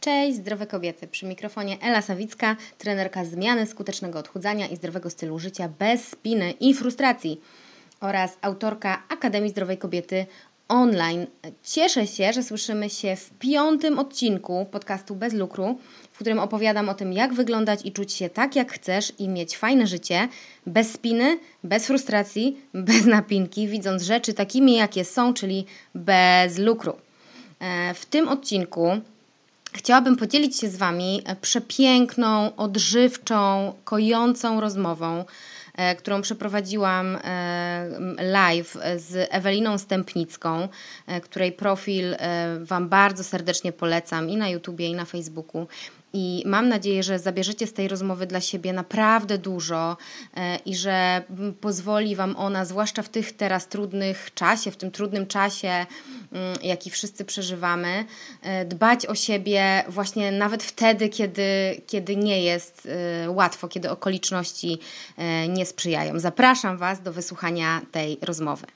Cześć, zdrowe kobiety. Przy mikrofonie Ela Sawicka, trenerka zmiany, skutecznego odchudzania i zdrowego stylu życia bez spiny i frustracji oraz autorka Akademii Zdrowej Kobiety online. Cieszę się, że słyszymy się w 5. odcinku podcastu Bez Lukru, w którym opowiadam o tym, jak wyglądać i czuć się tak, jak chcesz i mieć fajne życie, bez spiny, bez frustracji, bez napinki, widząc rzeczy takimi, jakie są, czyli bez lukru. W tym odcinku chciałabym podzielić się z Wami przepiękną, odżywczą, kojącą rozmową, którą przeprowadziłam live z Eweliną Stępnicką, której profil Wam bardzo serdecznie polecam i na YouTubie, i na Facebooku. I mam nadzieję, że zabierzecie z tej rozmowy dla siebie naprawdę dużo i że pozwoli Wam ona, zwłaszcza w tych teraz w tym trudnym czasie, jaki wszyscy przeżywamy, dbać o siebie właśnie nawet wtedy, kiedy nie jest łatwo, kiedy okoliczności nie sprzyjają. Zapraszam Was do wysłuchania tej rozmowy.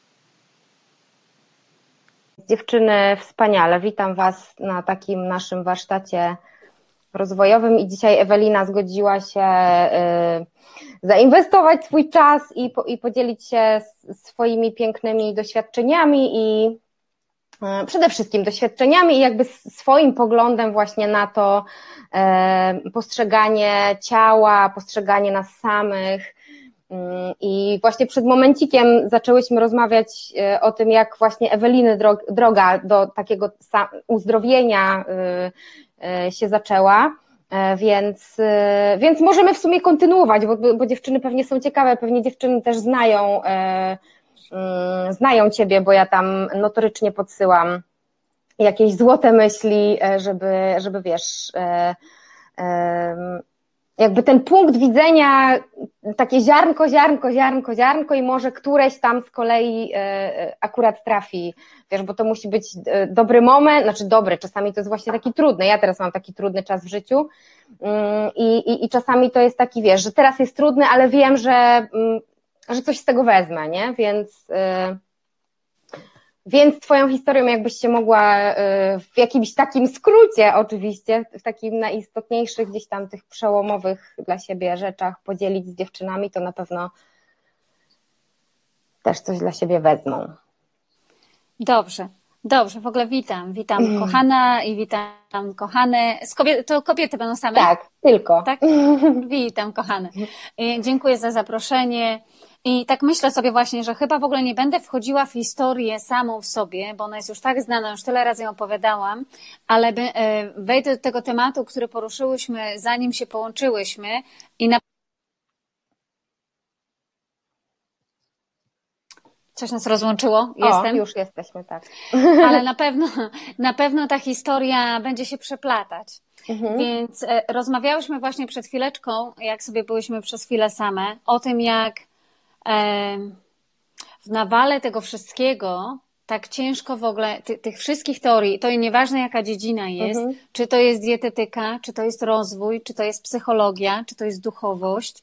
Dziewczyny, wspaniale. Witam Was na takim naszym warsztacie rozwojowym i dzisiaj Ewelina zgodziła się zainwestować swój czas i podzielić się swoimi pięknymi doświadczeniami i przede wszystkim doświadczeniami i jakby swoim poglądem właśnie na to postrzeganie ciała, postrzeganie nas samych. I właśnie przed momencikiem zaczęłyśmy rozmawiać o tym, jak właśnie Eweliny droga do takiego uzdrowienia się zaczęła, więc możemy w sumie kontynuować, bo dziewczyny pewnie są ciekawe, pewnie dziewczyny też znają Ciebie, bo ja tam notorycznie podsyłam jakieś złote myśli, żeby wiesz, jakby ten punkt widzenia, takie ziarnko i może któreś tam z kolei akurat trafi, wiesz, bo to musi być dobry moment, znaczy dobry, czasami to jest właśnie taki trudny, ja teraz mam taki trudny czas w życiu i czasami to jest taki, wiesz, że teraz jest trudny, ale wiem, że coś z tego wezmę, nie, więc Twoją historią jakbyś się mogła w jakimś takim skrócie oczywiście, w takim najistotniejszych gdzieś tam tych przełomowych dla siebie rzeczach podzielić z dziewczynami, to na pewno też coś dla siebie wezmą. Dobrze, w ogóle witam kochana i witam kochane. To kobiety będą same? Tak, tylko. Tak? Witam kochane. Dziękuję za zaproszenie. I tak myślę sobie właśnie, że chyba w ogóle nie będę wchodziła w historię samą w sobie, bo ona jest już tak znana, już tyle razy ją opowiadałam, ale wejdę do tego tematu, który poruszyłyśmy, zanim się połączyłyśmy i Coś nas rozłączyło? Jestem? Już jesteśmy, tak. Ale na pewno ta historia będzie się przeplatać. Więc rozmawiałyśmy właśnie przed chwileczką, jak sobie byłyśmy przez chwilę same, o tym, jak w nawale tego wszystkiego tak ciężko w ogóle, tych wszystkich teorii, to nieważne jaka dziedzina jest, czy to jest dietetyka, czy to jest rozwój, czy to jest psychologia, czy to jest duchowość,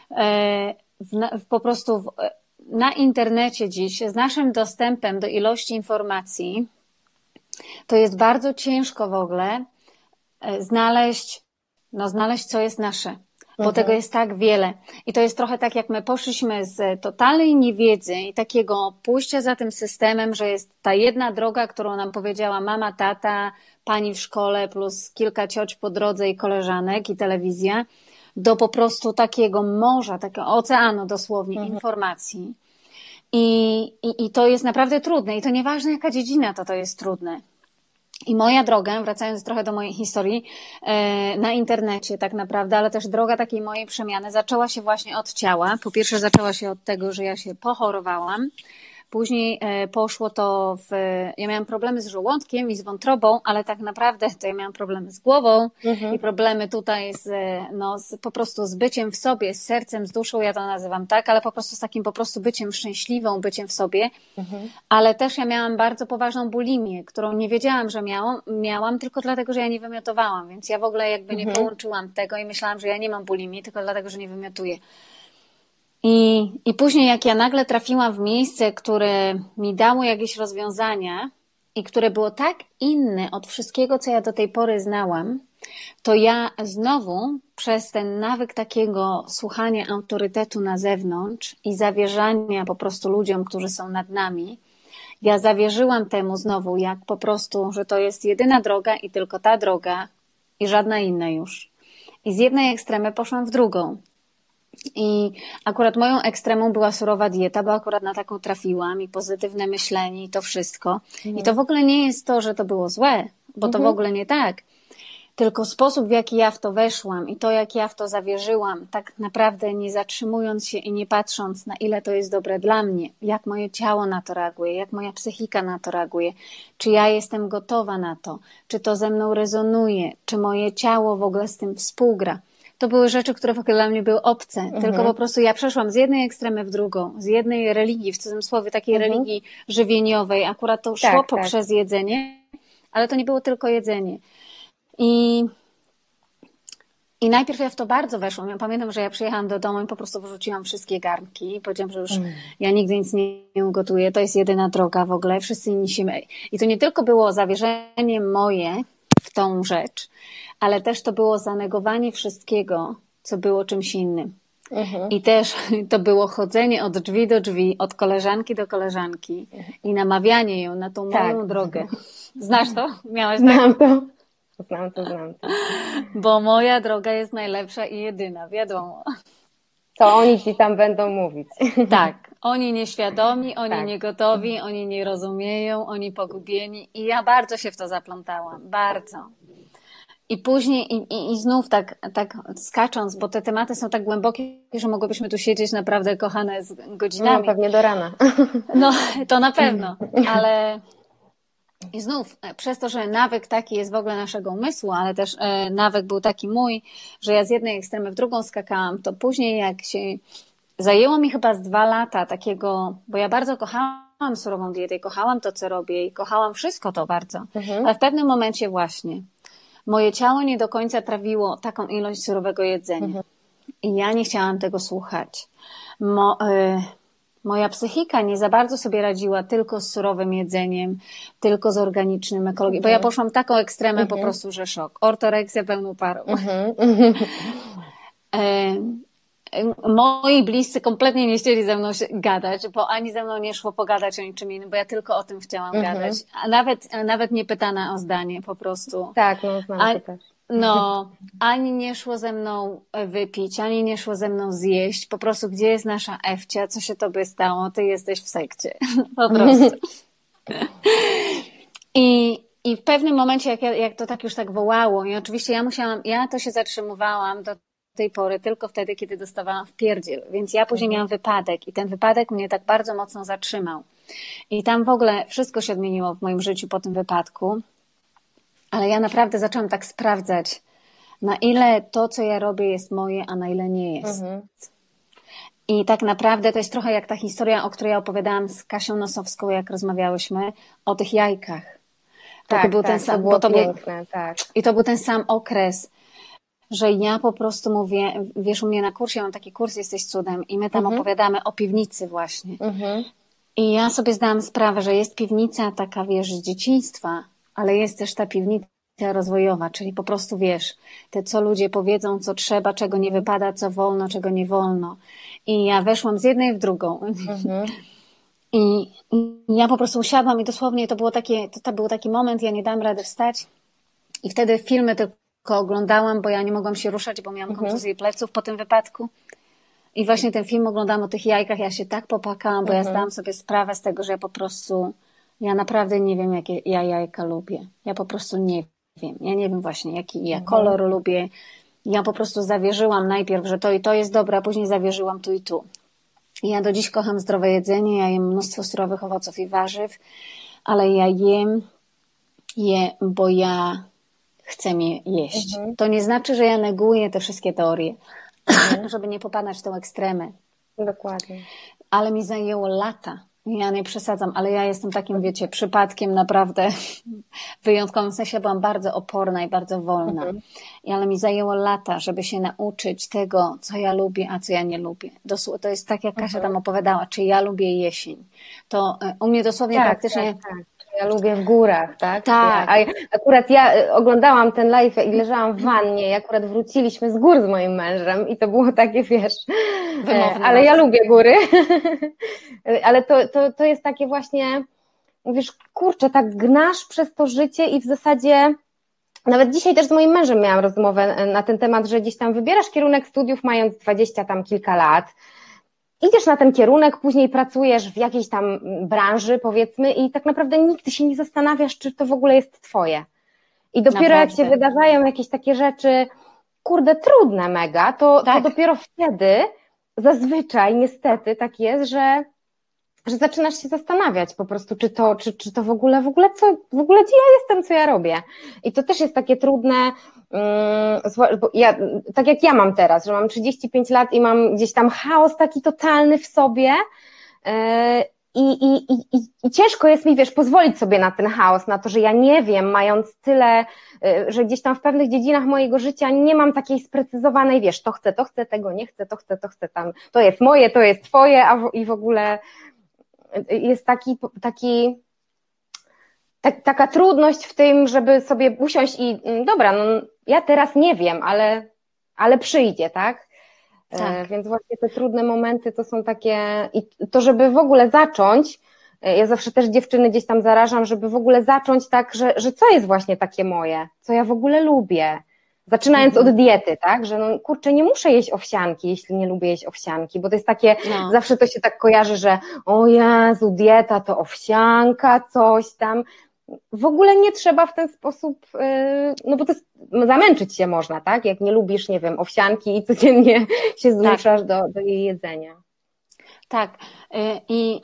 po prostu na internecie dziś z naszym dostępem do ilości informacji to jest bardzo ciężko w ogóle znaleźć co jest nasze, bo tego jest tak wiele. I to jest trochę tak, jak my poszliśmy z totalnej niewiedzy i takiego pójścia za tym systemem, że jest ta jedna droga, którą nam powiedziała mama, tata, pani w szkole plus kilka cioć po drodze i koleżanek i telewizja, do po prostu takiego morza, takiego oceanu dosłownie informacji. I to jest naprawdę trudne. I to nieważne jaka dziedzina to jest trudne. I moja droga, wracając trochę do mojej historii, na internecie tak naprawdę, ale też droga takiej mojej przemiany zaczęła się właśnie od ciała. Po pierwsze zaczęła się od tego, że ja się pochorowałam. Później poszło to ja miałam problemy z żołądkiem i z wątrobą, ale tak naprawdę to ja miałam problemy z głową i problemy tutaj po prostu z byciem w sobie, z sercem, z duszą, ja to nazywam tak, ale po prostu z takim po prostu byciem szczęśliwą, byciem w sobie. Ale też ja miałam bardzo poważną bulimię, którą nie wiedziałam, że miałam tylko dlatego, że ja nie wymiotowałam, więc ja w ogóle jakby nie połączyłam tego i myślałam, że ja nie mam bulimii, tylko dlatego, że nie wymiotuję. I później jak ja nagle trafiłam w miejsce, które mi dało jakieś rozwiązania, i które było tak inne od wszystkiego, co ja do tej pory znałam, to ja znowu przez ten nawyk takiego słuchania autorytetu na zewnątrz i zawierzania po prostu ludziom, którzy są nad nami, ja zawierzyłam temu znowu, jak po prostu, że to jest jedyna droga i tylko ta droga i żadna inna już. I z jednej ekstremy poszłam w drugą. I akurat moją ekstremą była surowa dieta, bo akurat na taką trafiłam i pozytywne myślenie i to wszystko. I to w ogóle nie jest to, że to było złe, bo to w ogóle nie tak. Tylko sposób, w jaki ja w to weszłam i to, jak ja w to zawierzyłam, tak naprawdę nie zatrzymując się i nie patrząc, na ile to jest dobre dla mnie, jak moje ciało na to reaguje, jak moja psychika na to reaguje, czy ja jestem gotowa na to, czy to ze mną rezonuje, czy moje ciało w ogóle z tym współgra. To były rzeczy, które w ogóle dla mnie były obce, tylko po prostu ja przeszłam z jednej ekstremy w drugą, z jednej religii, w cudzysłowie takiej religii żywieniowej, akurat to szło poprzez jedzenie, ale to nie było tylko jedzenie. I najpierw ja w to bardzo weszłam. Ja pamiętam, że ja przyjechałam do domu i po prostu wyrzuciłam wszystkie garnki. Powiedziałam, że już ja nigdy nic nie ugotuję. To jest jedyna droga w ogóle. Wszyscy inni się... I to nie tylko było zawierzenie moje w tą rzecz, ale też to było zanegowanie wszystkiego, co było czymś innym. I też to było chodzenie od drzwi do drzwi, od koleżanki do koleżanki i namawianie ją na tą moją drogę. Znasz to? Miałaś Znam to. Znam to. Bo moja droga jest najlepsza i jedyna, wiadomo. To oni ci tam będą mówić. Tak, oni nieświadomi, oni niegotowi, oni nie rozumieją, oni pogubieni i ja bardzo się w to zaplątałam, bardzo. I później i znów tak skacząc, bo te tematy są tak głębokie, że mogłybyśmy tu siedzieć naprawdę, kochane, z godzinami. No pewnie do rana. No, to na pewno, ale i znów przez to, że nawyk taki jest w ogóle naszego umysłu, ale też nawyk był taki mój, że ja z jednej ekstremy w drugą skakałam, to później jak się zajęło mi chyba z 2 lata takiego, bo ja bardzo kochałam surową dietę i kochałam to, co robię i kochałam wszystko to bardzo, ale w pewnym momencie właśnie moje ciało nie do końca trawiło taką ilość surowego jedzenia. I ja nie chciałam tego słuchać. Moja psychika nie za bardzo sobie radziła tylko z surowym jedzeniem, tylko z organicznym, ekologicznym. Bo ja poszłam taką ekstremę po prostu, że szok. Ortoreksja pełną parą. Moi bliscy kompletnie nie chcieli ze mną gadać, bo ani ze mną nie szło pogadać o niczym innym, bo ja tylko o tym chciałam gadać. A nawet nie pytana o zdanie po prostu. Tak, no znam to też. No, ani nie szło ze mną wypić, ani nie szło ze mną zjeść. Po prostu, gdzie jest nasza Ewcia? Co się tobie stało? Ty jesteś w sekcie. Po prostu. I w pewnym momencie, jak to tak już tak wołało, i oczywiście ja to się zatrzymywałam do tej pory tylko wtedy, kiedy dostawałam wpierdziel. Więc ja później miałam wypadek i ten wypadek mnie tak bardzo mocno zatrzymał. I tam w ogóle wszystko się odmieniło w moim życiu po tym wypadku. Ale ja naprawdę zaczęłam tak sprawdzać, na ile to, co ja robię, jest moje, a na ile nie jest. I tak naprawdę to jest trochę jak ta historia, o której ja opowiadałam z Kasią Nosowską, jak rozmawiałyśmy, o tych jajkach. To było piękne. I to był ten sam okres, że ja po prostu mówię, wiesz, u mnie na kursie, mam taki kurs Jesteś cudem i my tam opowiadamy o piwnicy właśnie. I ja sobie zdałam sprawę, że jest piwnica taka, wiesz, z dzieciństwa, ale jest też ta piwnica rozwojowa, czyli po prostu wiesz, te co ludzie powiedzą, co trzeba, czego nie wypada, co wolno, czego nie wolno. I ja weszłam z jednej w drugą. I ja po prostu usiadłam i dosłownie to był taki moment, ja nie dałam rady wstać i wtedy filmy tylko oglądałam, bo ja nie mogłam się ruszać, bo miałam kontuzję pleców po tym wypadku. I właśnie ten film oglądałam o tych jajkach, ja się tak popłakałam, bo ja zdałam sobie sprawę z tego, że ja po prostu ja naprawdę nie wiem, jakie ja jajka lubię. Ja po prostu nie wiem. Ja nie wiem właśnie, jaki ja kolor lubię. Ja po prostu zawierzyłam najpierw, że to i to jest dobre, a później zawierzyłam tu i tu. I ja do dziś kocham zdrowe jedzenie, ja jem mnóstwo surowych owoców i warzyw, ale ja jem je, bo ja chcę je jeść. To nie znaczy, że ja neguję te wszystkie teorie, żeby nie popadać w tą ekstremę. Dokładnie. Ale mi zajęło lata. Ja nie przesadzam, ale ja jestem takim, wiecie, przypadkiem naprawdę wyjątkowym. W sensie byłam bardzo oporna i bardzo wolna. Ale mi zajęło lata, żeby się nauczyć tego, co ja lubię, a co ja nie lubię. To jest tak, jak Kasia tam opowiadała, czy ja lubię jesień. To u mnie dosłownie praktycznie Ja lubię w górach, tak? Tak. Akurat ja oglądałam ten live i leżałam w wannie i akurat wróciliśmy z gór z moim mężem i to było takie, wiesz, Wymowne ale ja bardzo. lubię góry, ale to jest takie właśnie, mówisz, kurczę, tak gnasz przez to życie i w zasadzie nawet dzisiaj też z moim mężem miałam rozmowę na ten temat, że gdzieś tam wybierasz kierunek studiów mając 20 tam kilka lat, idziesz na ten kierunek, później pracujesz w jakiejś tam branży, powiedzmy, i tak naprawdę nigdy się nie zastanawiasz, czy to w ogóle jest twoje. I dopiero jak się Naprawdę. wydarzają jakieś takie rzeczy, kurde, trudne mega, to Tak. dopiero wtedy zazwyczaj niestety tak jest, że zaczynasz się zastanawiać po prostu, czy to w ogóle gdzie ja jestem, co ja robię. I to też jest takie trudne, bo ja, tak jak ja mam teraz, że mam 35 lat i mam gdzieś tam chaos taki totalny w sobie, i ciężko jest mi, wiesz, pozwolić sobie na ten chaos, na to, że ja nie wiem, mając tyle, że gdzieś tam w pewnych dziedzinach mojego życia nie mam takiej sprecyzowanej, wiesz, to chcę, tego nie chcę, to chcę tam, to jest moje, to jest twoje, i w ogóle jest taka trudność w tym, żeby sobie usiąść i dobra, no ja teraz nie wiem, ale przyjdzie, tak? Tak. Więc właśnie te trudne momenty to są takie, i to żeby w ogóle zacząć, ja zawsze też dziewczyny gdzieś tam zarażam, żeby w ogóle zacząć tak, że co jest właśnie takie moje, co ja w ogóle lubię. Zaczynając od diety, tak, że no kurczę, nie muszę jeść owsianki, jeśli nie lubię jeść owsianki, bo to jest takie, zawsze to się tak kojarzy, że o Jezu, dieta to owsianka, coś tam. W ogóle nie trzeba w ten sposób, no bo to jest, zamęczyć się można, tak, jak nie lubisz, nie wiem, owsianki i codziennie się zmuszasz do jej jedzenia. Tak. I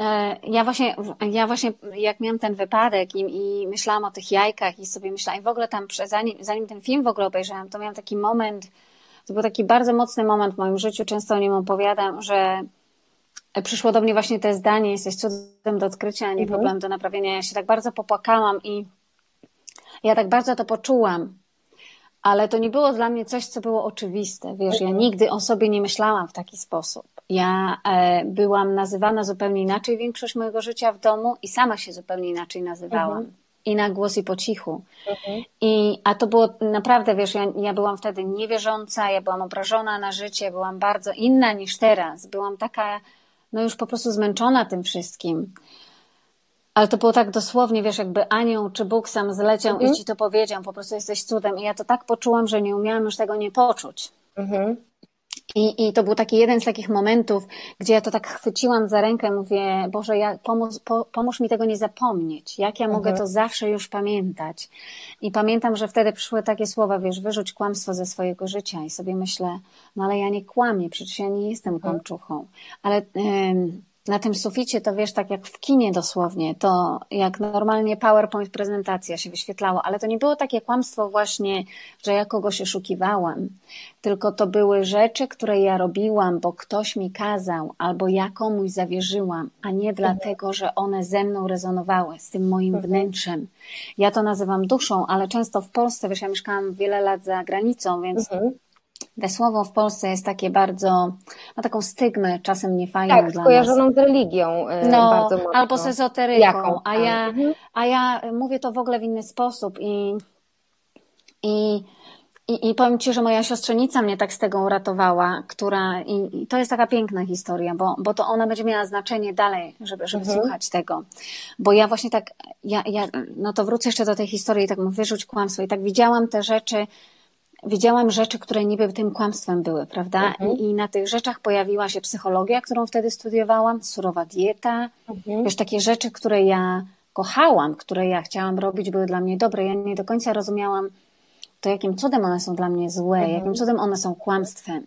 ja właśnie jak miałam ten wypadek i myślałam o tych jajkach i sobie myślałam, i w ogóle tam, zanim ten film w ogóle obejrzałam, to miałam taki moment, to był taki bardzo mocny moment w moim życiu, często o nim opowiadam, że przyszło do mnie właśnie to zdanie, jesteś cudem do odkrycia, a nie problemem do naprawienia. Ja się tak bardzo popłakałam i ja tak bardzo to poczułam. Ale to nie było dla mnie coś, co było oczywiste. Wiesz, ja nigdy o sobie nie myślałam w taki sposób. Ja byłam nazywana zupełnie inaczej większość mojego życia w domu i sama się zupełnie inaczej nazywałam. I na głos, i po cichu. A to było naprawdę, wiesz, ja byłam wtedy niewierząca, ja byłam obrażona na życie, byłam bardzo inna niż teraz. Byłam taka, no już po prostu zmęczona tym wszystkim. Ale to było tak dosłownie, wiesz, jakby anioł czy Bóg sam zleciał i ci to powiedział, po prostu jesteś cudem. I ja to tak poczułam, że nie umiałam już tego nie poczuć. I to był taki jeden z takich momentów, gdzie ja to tak chwyciłam za rękę, mówię, Boże, pomóż mi tego nie zapomnieć. Jak ja mogę to zawsze już pamiętać? I pamiętam, że wtedy przyszły takie słowa, wiesz, wyrzuć kłamstwo ze swojego życia. I sobie myślę, no ale ja nie kłamię, przecież ja nie jestem kłamczuchą. Ale na tym suficie to wiesz, tak jak w kinie dosłownie, to jak normalnie PowerPoint prezentacja się wyświetlało, ale to nie było takie kłamstwo właśnie, że ja kogoś oszukiwałam, tylko to były rzeczy, które ja robiłam, bo ktoś mi kazał, albo ja komuś zawierzyłam, a nie dlatego, że one ze mną rezonowały, z tym moim wnętrzem. Ja to nazywam duszą, ale często w Polsce, wiesz, ja mieszkałam wiele lat za granicą, więc te słowo w Polsce jest takie bardzo, ma taką stygmę czasem niefajną dla nas. Tak, skojarzoną z religią bardzo mocno. Albo z ezoteryką, a ja mówię to w ogóle w inny sposób i powiem Ci, że moja siostrzenica mnie tak z tego uratowała, i to jest taka piękna historia, bo to ona będzie miała znaczenie dalej, żeby słuchać tego. Bo ja właśnie tak, no to wrócę jeszcze do tej historii i tak mówię, wyrzuć kłamstwo i tak widziałam rzeczy, które niby tym kłamstwem były, prawda? I na tych rzeczach pojawiła się psychologia, którą wtedy studiowałam, surowa dieta, wiesz, takie rzeczy, które ja kochałam, które ja chciałam robić, były dla mnie dobre. Ja nie do końca rozumiałam to, jakim cudem one są dla mnie złe, jakim cudem one są kłamstwem.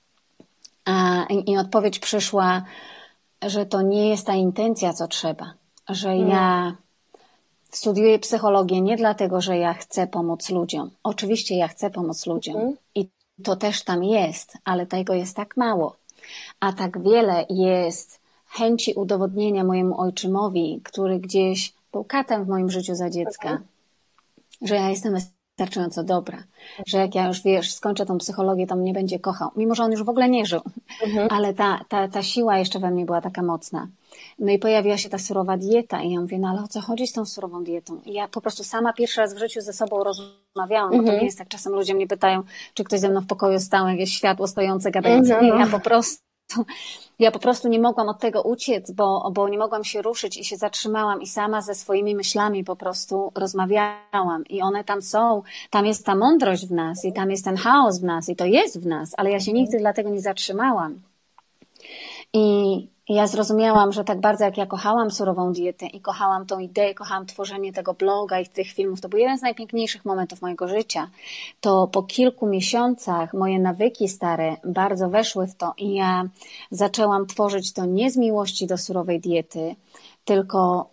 I odpowiedź przyszła, że to nie jest ta intencja, co trzeba, że ja studiuję psychologię nie dlatego, że ja chcę pomóc ludziom. Oczywiście ja chcę pomóc ludziom i to też tam jest, ale tego jest tak mało. A tak wiele jest chęci udowodnienia mojemu ojczymowi, który gdzieś był katem w moim życiu za dziecka, że ja jestem wystarczająco dobra, że jak ja już, wiesz, skończę tą psychologię, to mnie będzie kochał, mimo że on już w ogóle nie żył, ale ta siła jeszcze we mnie była taka mocna. No i pojawiła się ta surowa dieta i ja mówię, no ale o co chodzi z tą surową dietą? I ja po prostu sama pierwszy raz w życiu ze sobą rozmawiałam, bo to nie jest tak, czasem ludzie mnie pytają, czy ktoś ze mną w pokoju stał, jakieś światło stojące, gadające. Nie, ja po prostu nie mogłam od tego uciec, bo nie mogłam się ruszyć i się zatrzymałam i sama ze swoimi myślami po prostu rozmawiałam i one tam są, tam jest ta mądrość w nas i tam jest ten chaos w nas i to jest w nas, ale ja się nigdy dlatego nie zatrzymałam. I ja zrozumiałam, że tak bardzo jak ja kochałam surową dietę i kochałam tą ideę, kochałam tworzenie tego bloga i tych filmów, to był jeden z najpiękniejszych momentów mojego życia, to po kilku miesiącach moje nawyki stare bardzo weszły w to i ja zaczęłam tworzyć to nie z miłości do surowej diety, tylko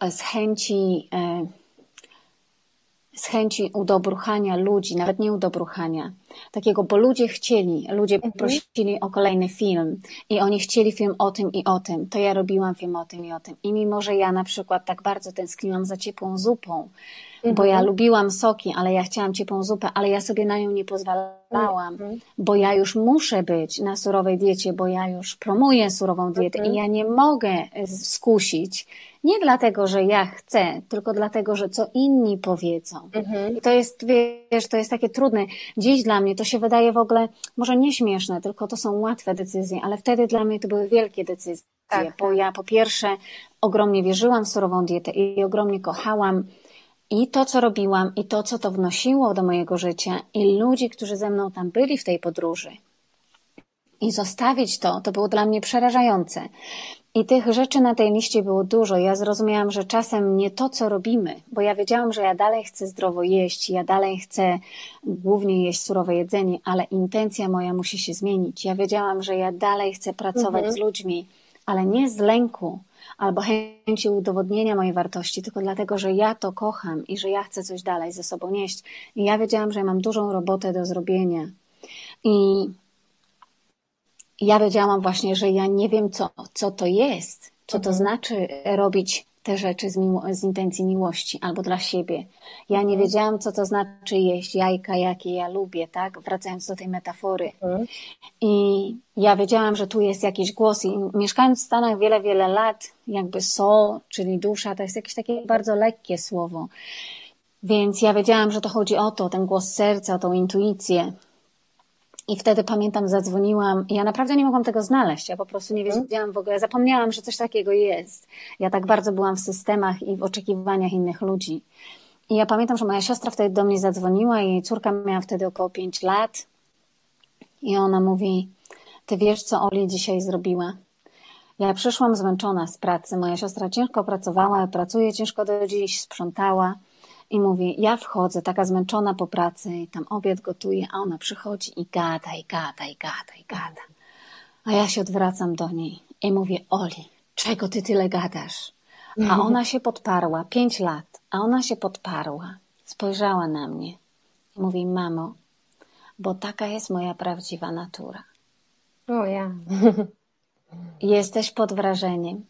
z chęci udobruchania ludzi, nawet nie udobruchania, takiego, bo ludzie prosili o kolejny film i oni chcieli film o tym i o tym, to ja robiłam film o tym i o tym. I mimo, że ja na przykład tak bardzo tęskniłam za ciepłą zupą, bo ja lubiłam soki, ale ja chciałam ciepłą zupę, ale ja sobie na nią nie pozwalałam, bo ja już muszę być na surowej diecie, bo ja już promuję surową dietę i ja nie mogę skusić. Nie dlatego, że ja chcę, tylko dlatego, że co inni powiedzą. I to jest, wiesz, to jest takie trudne. Dziś dla mnie to się wydaje w ogóle może nie śmieszne, tylko to są łatwe decyzje, ale wtedy dla mnie to były wielkie decyzje, bo ja po pierwsze ogromnie wierzyłam w surową dietę i ogromnie kochałam i to, co robiłam, i to, co to wnosiło do mojego życia, i ludzi, którzy ze mną tam byli w tej podróży. I zostawić to było dla mnie przerażające. I tych rzeczy na tej liście było dużo. Ja zrozumiałam, że czasem nie to, co robimy, bo ja wiedziałam, że ja dalej chcę zdrowo jeść, ja dalej chcę głównie jeść surowe jedzenie, ale intencja moja musi się zmienić. Ja wiedziałam, że ja dalej chcę pracować z ludźmi, ale nie z lęku albo chęci udowodnienia mojej wartości, tylko dlatego, że ja to kocham i że ja chcę coś dalej ze sobą nieść. I ja wiedziałam, że ja mam dużą robotę do zrobienia. I ja wiedziałam właśnie, że ja nie wiem, co to jest, co to znaczy robić te rzeczy z intencji miłości albo dla siebie. Ja nie wiedziałam, co to znaczy jeść jajka, jakie ja lubię, tak? Wracając do tej metafory. I ja wiedziałam, że tu jest jakiś głos i mieszkając w Stanach wiele, wiele lat, jakby soul, czyli dusza, to jest jakieś takie bardzo lekkie słowo. Więc ja wiedziałam, że to chodzi o to, ten głos serca, o tą intuicję. I wtedy pamiętam, zadzwoniłam i ja naprawdę nie mogłam tego znaleźć. Ja po prostu nie wiedziałam w ogóle, zapomniałam, że coś takiego jest. Ja tak bardzo byłam w systemach i w oczekiwaniach innych ludzi. I ja pamiętam, że moja siostra wtedy do mnie zadzwoniła i jej córka miała wtedy około 5 lat. I ona mówi, ty wiesz, co Oli dzisiaj zrobiła? Ja przyszłam zmęczona z pracy. Moja siostra ciężko pracowała, pracuje ciężko do dziś, sprzątała. I mówi, ja wchodzę taka zmęczona po pracy i tam obiad gotuję, a ona przychodzi i gada, i gada, i gada, i gada. A ja się odwracam do niej i mówię, Oli, czego ty tyle gadasz? A ona się podparła, 5 lat, a ona się podparła, spojrzała na mnie i mówi, mamo, bo taka jest moja prawdziwa natura. O ja. Jesteś pod wrażeniem.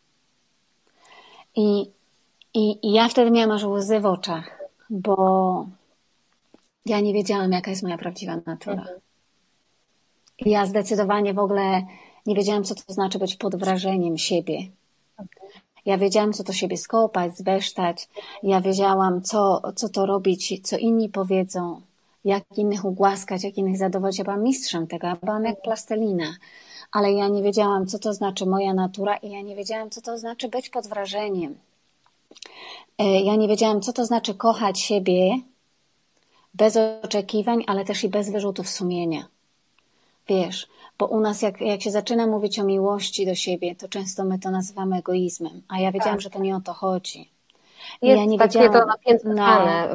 I ja wtedy miałam aż łzy w oczach, bo ja nie wiedziałam, jaka jest moja prawdziwa natura. I ja zdecydowanie w ogóle nie wiedziałam, co to znaczy być pod wrażeniem siebie. Ja wiedziałam, co to siebie skopać, zbesztać. Ja wiedziałam, co to robić, co inni powiedzą, jak innych ugłaskać, jak innych zadowolić. Ja byłam mistrzem tego, ja byłam jak plastelina. Ale ja nie wiedziałam, co to znaczy moja natura i ja nie wiedziałam, co to znaczy być pod wrażeniem. Ja nie wiedziałam, co to znaczy kochać siebie bez oczekiwań, ale też i bez wyrzutów sumienia. Wiesz, bo u nas jak się zaczyna mówić o miłości do siebie, to często my to nazywamy egoizmem, a ja wiedziałam, że to nie o to chodzi. Jest ja nie takie wiedziałam, to napiętne.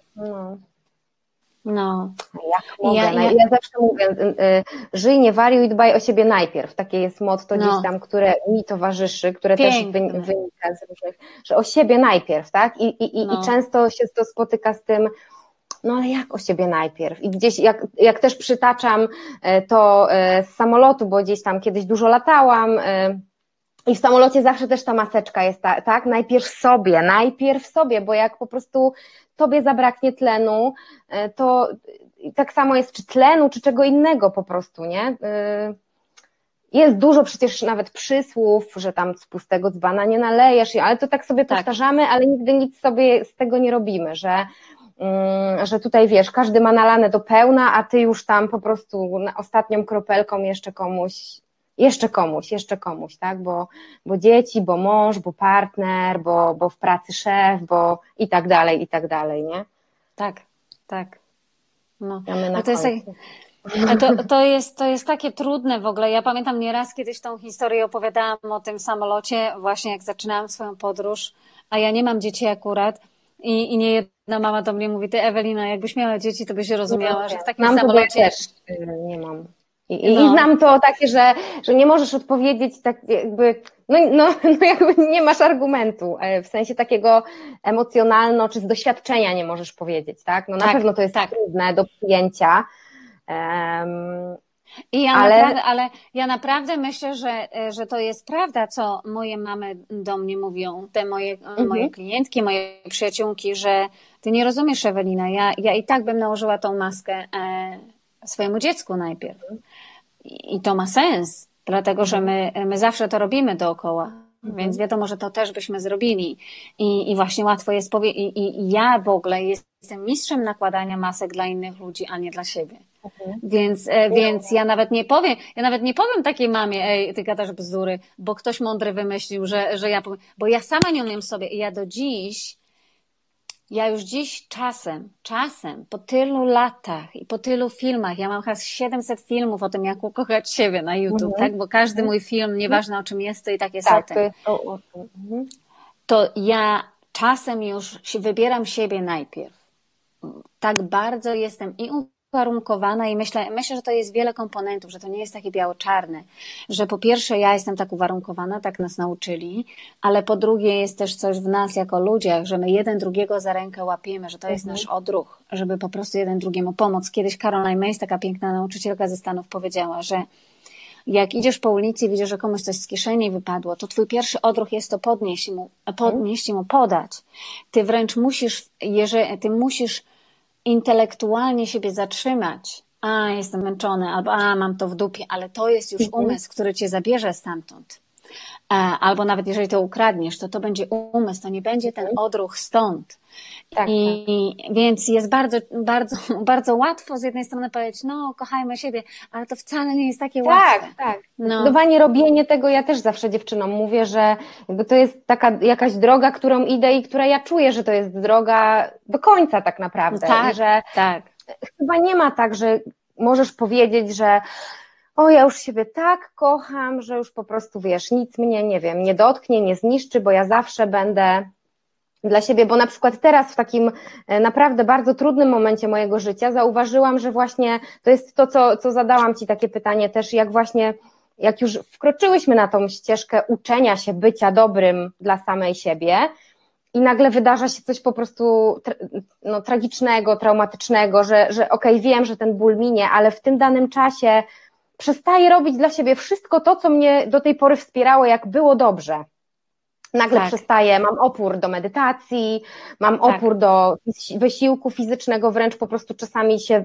No. Jak mogę? Ja zawsze mówię, żyj, nie wariuj i dbaj o siebie najpierw. Takie jest motto gdzieś tam, które mi towarzyszy, które Piękne. też wynika z różnych, że o siebie najpierw, tak? I często się to spotyka z tym, no ale jak o siebie najpierw? I gdzieś, jak też przytaczam to z samolotu, bo gdzieś tam kiedyś dużo latałam I w samolocie zawsze też ta maseczka jest tak? Najpierw sobie, bo jak po prostu tobie zabraknie tlenu, to tak samo jest czy tlenu, czy czego innego po prostu, nie? Jest dużo przecież nawet przysłów, że tam z pustego dzbana nie nalejesz, ale to tak sobie powtarzamy, ale nigdy nic sobie z tego nie robimy, że tutaj wiesz, każdy ma nalane do pełna, a ty już tam po prostu ostatnią kropelką jeszcze komuś, tak, bo dzieci, bo mąż, bo partner, bo w pracy szef, bo i tak dalej, nie? Tak. No. To jest takie trudne w ogóle. Ja pamiętam nieraz kiedyś tą historię opowiadałam o tym samolocie, właśnie jak zaczynałam swoją podróż, a ja nie mam dzieci akurat i niejedna mama do mnie mówi, ty Ewelina, jakbyś miała dzieci, to byś rozumiała, że w takim samolocie... też nie mam. I znam to takie, że nie możesz odpowiedzieć tak jakby, jakby nie masz argumentu, w sensie takiego emocjonalno, czy z doświadczenia nie możesz powiedzieć, tak? No na pewno to jest trudne do przyjęcia. Ale ja naprawdę myślę, że to jest prawda, co moje mamy do mnie mówią, te moje klientki, moje przyjaciółki, że ty nie rozumiesz, Ewelina, ja i tak bym nałożyła tą maskę swojemu dziecku najpierw. I to ma sens, dlatego że my zawsze to robimy dookoła, więc wiadomo, że to też byśmy zrobili. I właśnie łatwo jest powiedzieć, i ja w ogóle jestem mistrzem nakładania masek dla innych ludzi, a nie dla siebie. Więc ja nawet nie powiem takiej mamie, ej, ty gadasz bzdury, bo ktoś mądry wymyślił, że ja powiem, bo ja sama nie umiem sobie i ja już dziś czasem, po tylu latach i po tylu filmach, ja mam chyba 700 filmów o tym, jak ukochać siebie na YouTube, tak? Bo każdy mój film, nieważne o czym jest, to i tak jest o tym. To ja czasem już wybieram siebie najpierw. Tak bardzo jestem i uwarunkowana i myślę, że to jest wiele komponentów, że to nie jest takie biało-czarne, że po pierwsze ja jestem tak uwarunkowana, tak nas nauczyli, ale po drugie jest też coś w nas jako ludziach, że my jeden drugiego za rękę łapiemy, że to jest nasz odruch, żeby po prostu jeden drugiemu pomóc. Kiedyś Caroline Myss, taka piękna nauczycielka ze Stanów, powiedziała, że jak idziesz po ulicy i widzisz, że komuś coś z kieszeni wypadło, to twój pierwszy odruch jest to podnieść i mu podać. Ty wręcz musisz intelektualnie siebie zatrzymać. Jestem zmęczony, albo mam to w dupie, ale to jest już umysł, który cię zabierze stamtąd. Albo nawet jeżeli to ukradniesz, to będzie umysł, to nie będzie ten odruch stąd. Więc jest bardzo, bardzo, bardzo łatwo z jednej strony powiedzieć, kochajmy siebie, ale to wcale nie jest takie łatwe. Tak. Zdecydowanie robienie tego, ja też zawsze dziewczynom mówię, że jakby to jest taka jakaś droga, którą idę i która ja czuję, że to jest droga do końca tak naprawdę. I że chyba nie ma tak, że możesz powiedzieć, że ja już siebie tak kocham, że już po prostu wiesz, nic mnie, nie dotknie, nie zniszczy, bo ja zawsze będę dla siebie, bo na przykład teraz w takim naprawdę bardzo trudnym momencie mojego życia zauważyłam, że właśnie to jest to, co zadałam Ci takie pytanie też, jak już wkroczyłyśmy na tą ścieżkę uczenia się bycia dobrym dla samej siebie i nagle wydarza się coś po prostu tragicznego, traumatycznego, że okej, wiem, że ten ból minie, ale w tym danym czasie przestaję robić dla siebie wszystko to, co mnie do tej pory wspierało, jak było dobrze. Nagle przestaję, mam opór do medytacji, mam opór do wysiłku fizycznego, wręcz po prostu czasami się,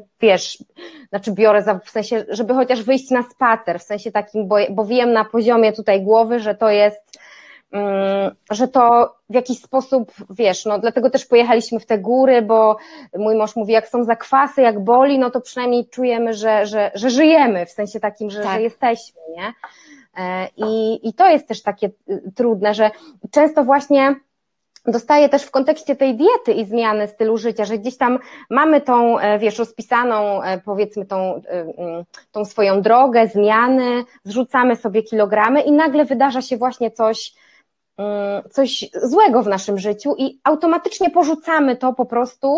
biorę w sensie, żeby chociaż wyjść na spacer, w sensie takim, bo wiem na poziomie tutaj głowy, że to jest, że to w jakiś sposób, dlatego też pojechaliśmy w te góry, bo mój mąż mówi, jak są zakwasy, jak boli, to przynajmniej czujemy, że żyjemy, w sensie takim, że jesteśmy, nie? I to jest też takie trudne, że często właśnie dostaję też w kontekście tej diety i zmiany stylu życia, że gdzieś tam mamy tą, rozpisaną, powiedzmy tą swoją drogę, zmiany, zrzucamy sobie kilogramy i nagle wydarza się właśnie coś złego w naszym życiu i automatycznie porzucamy to po prostu.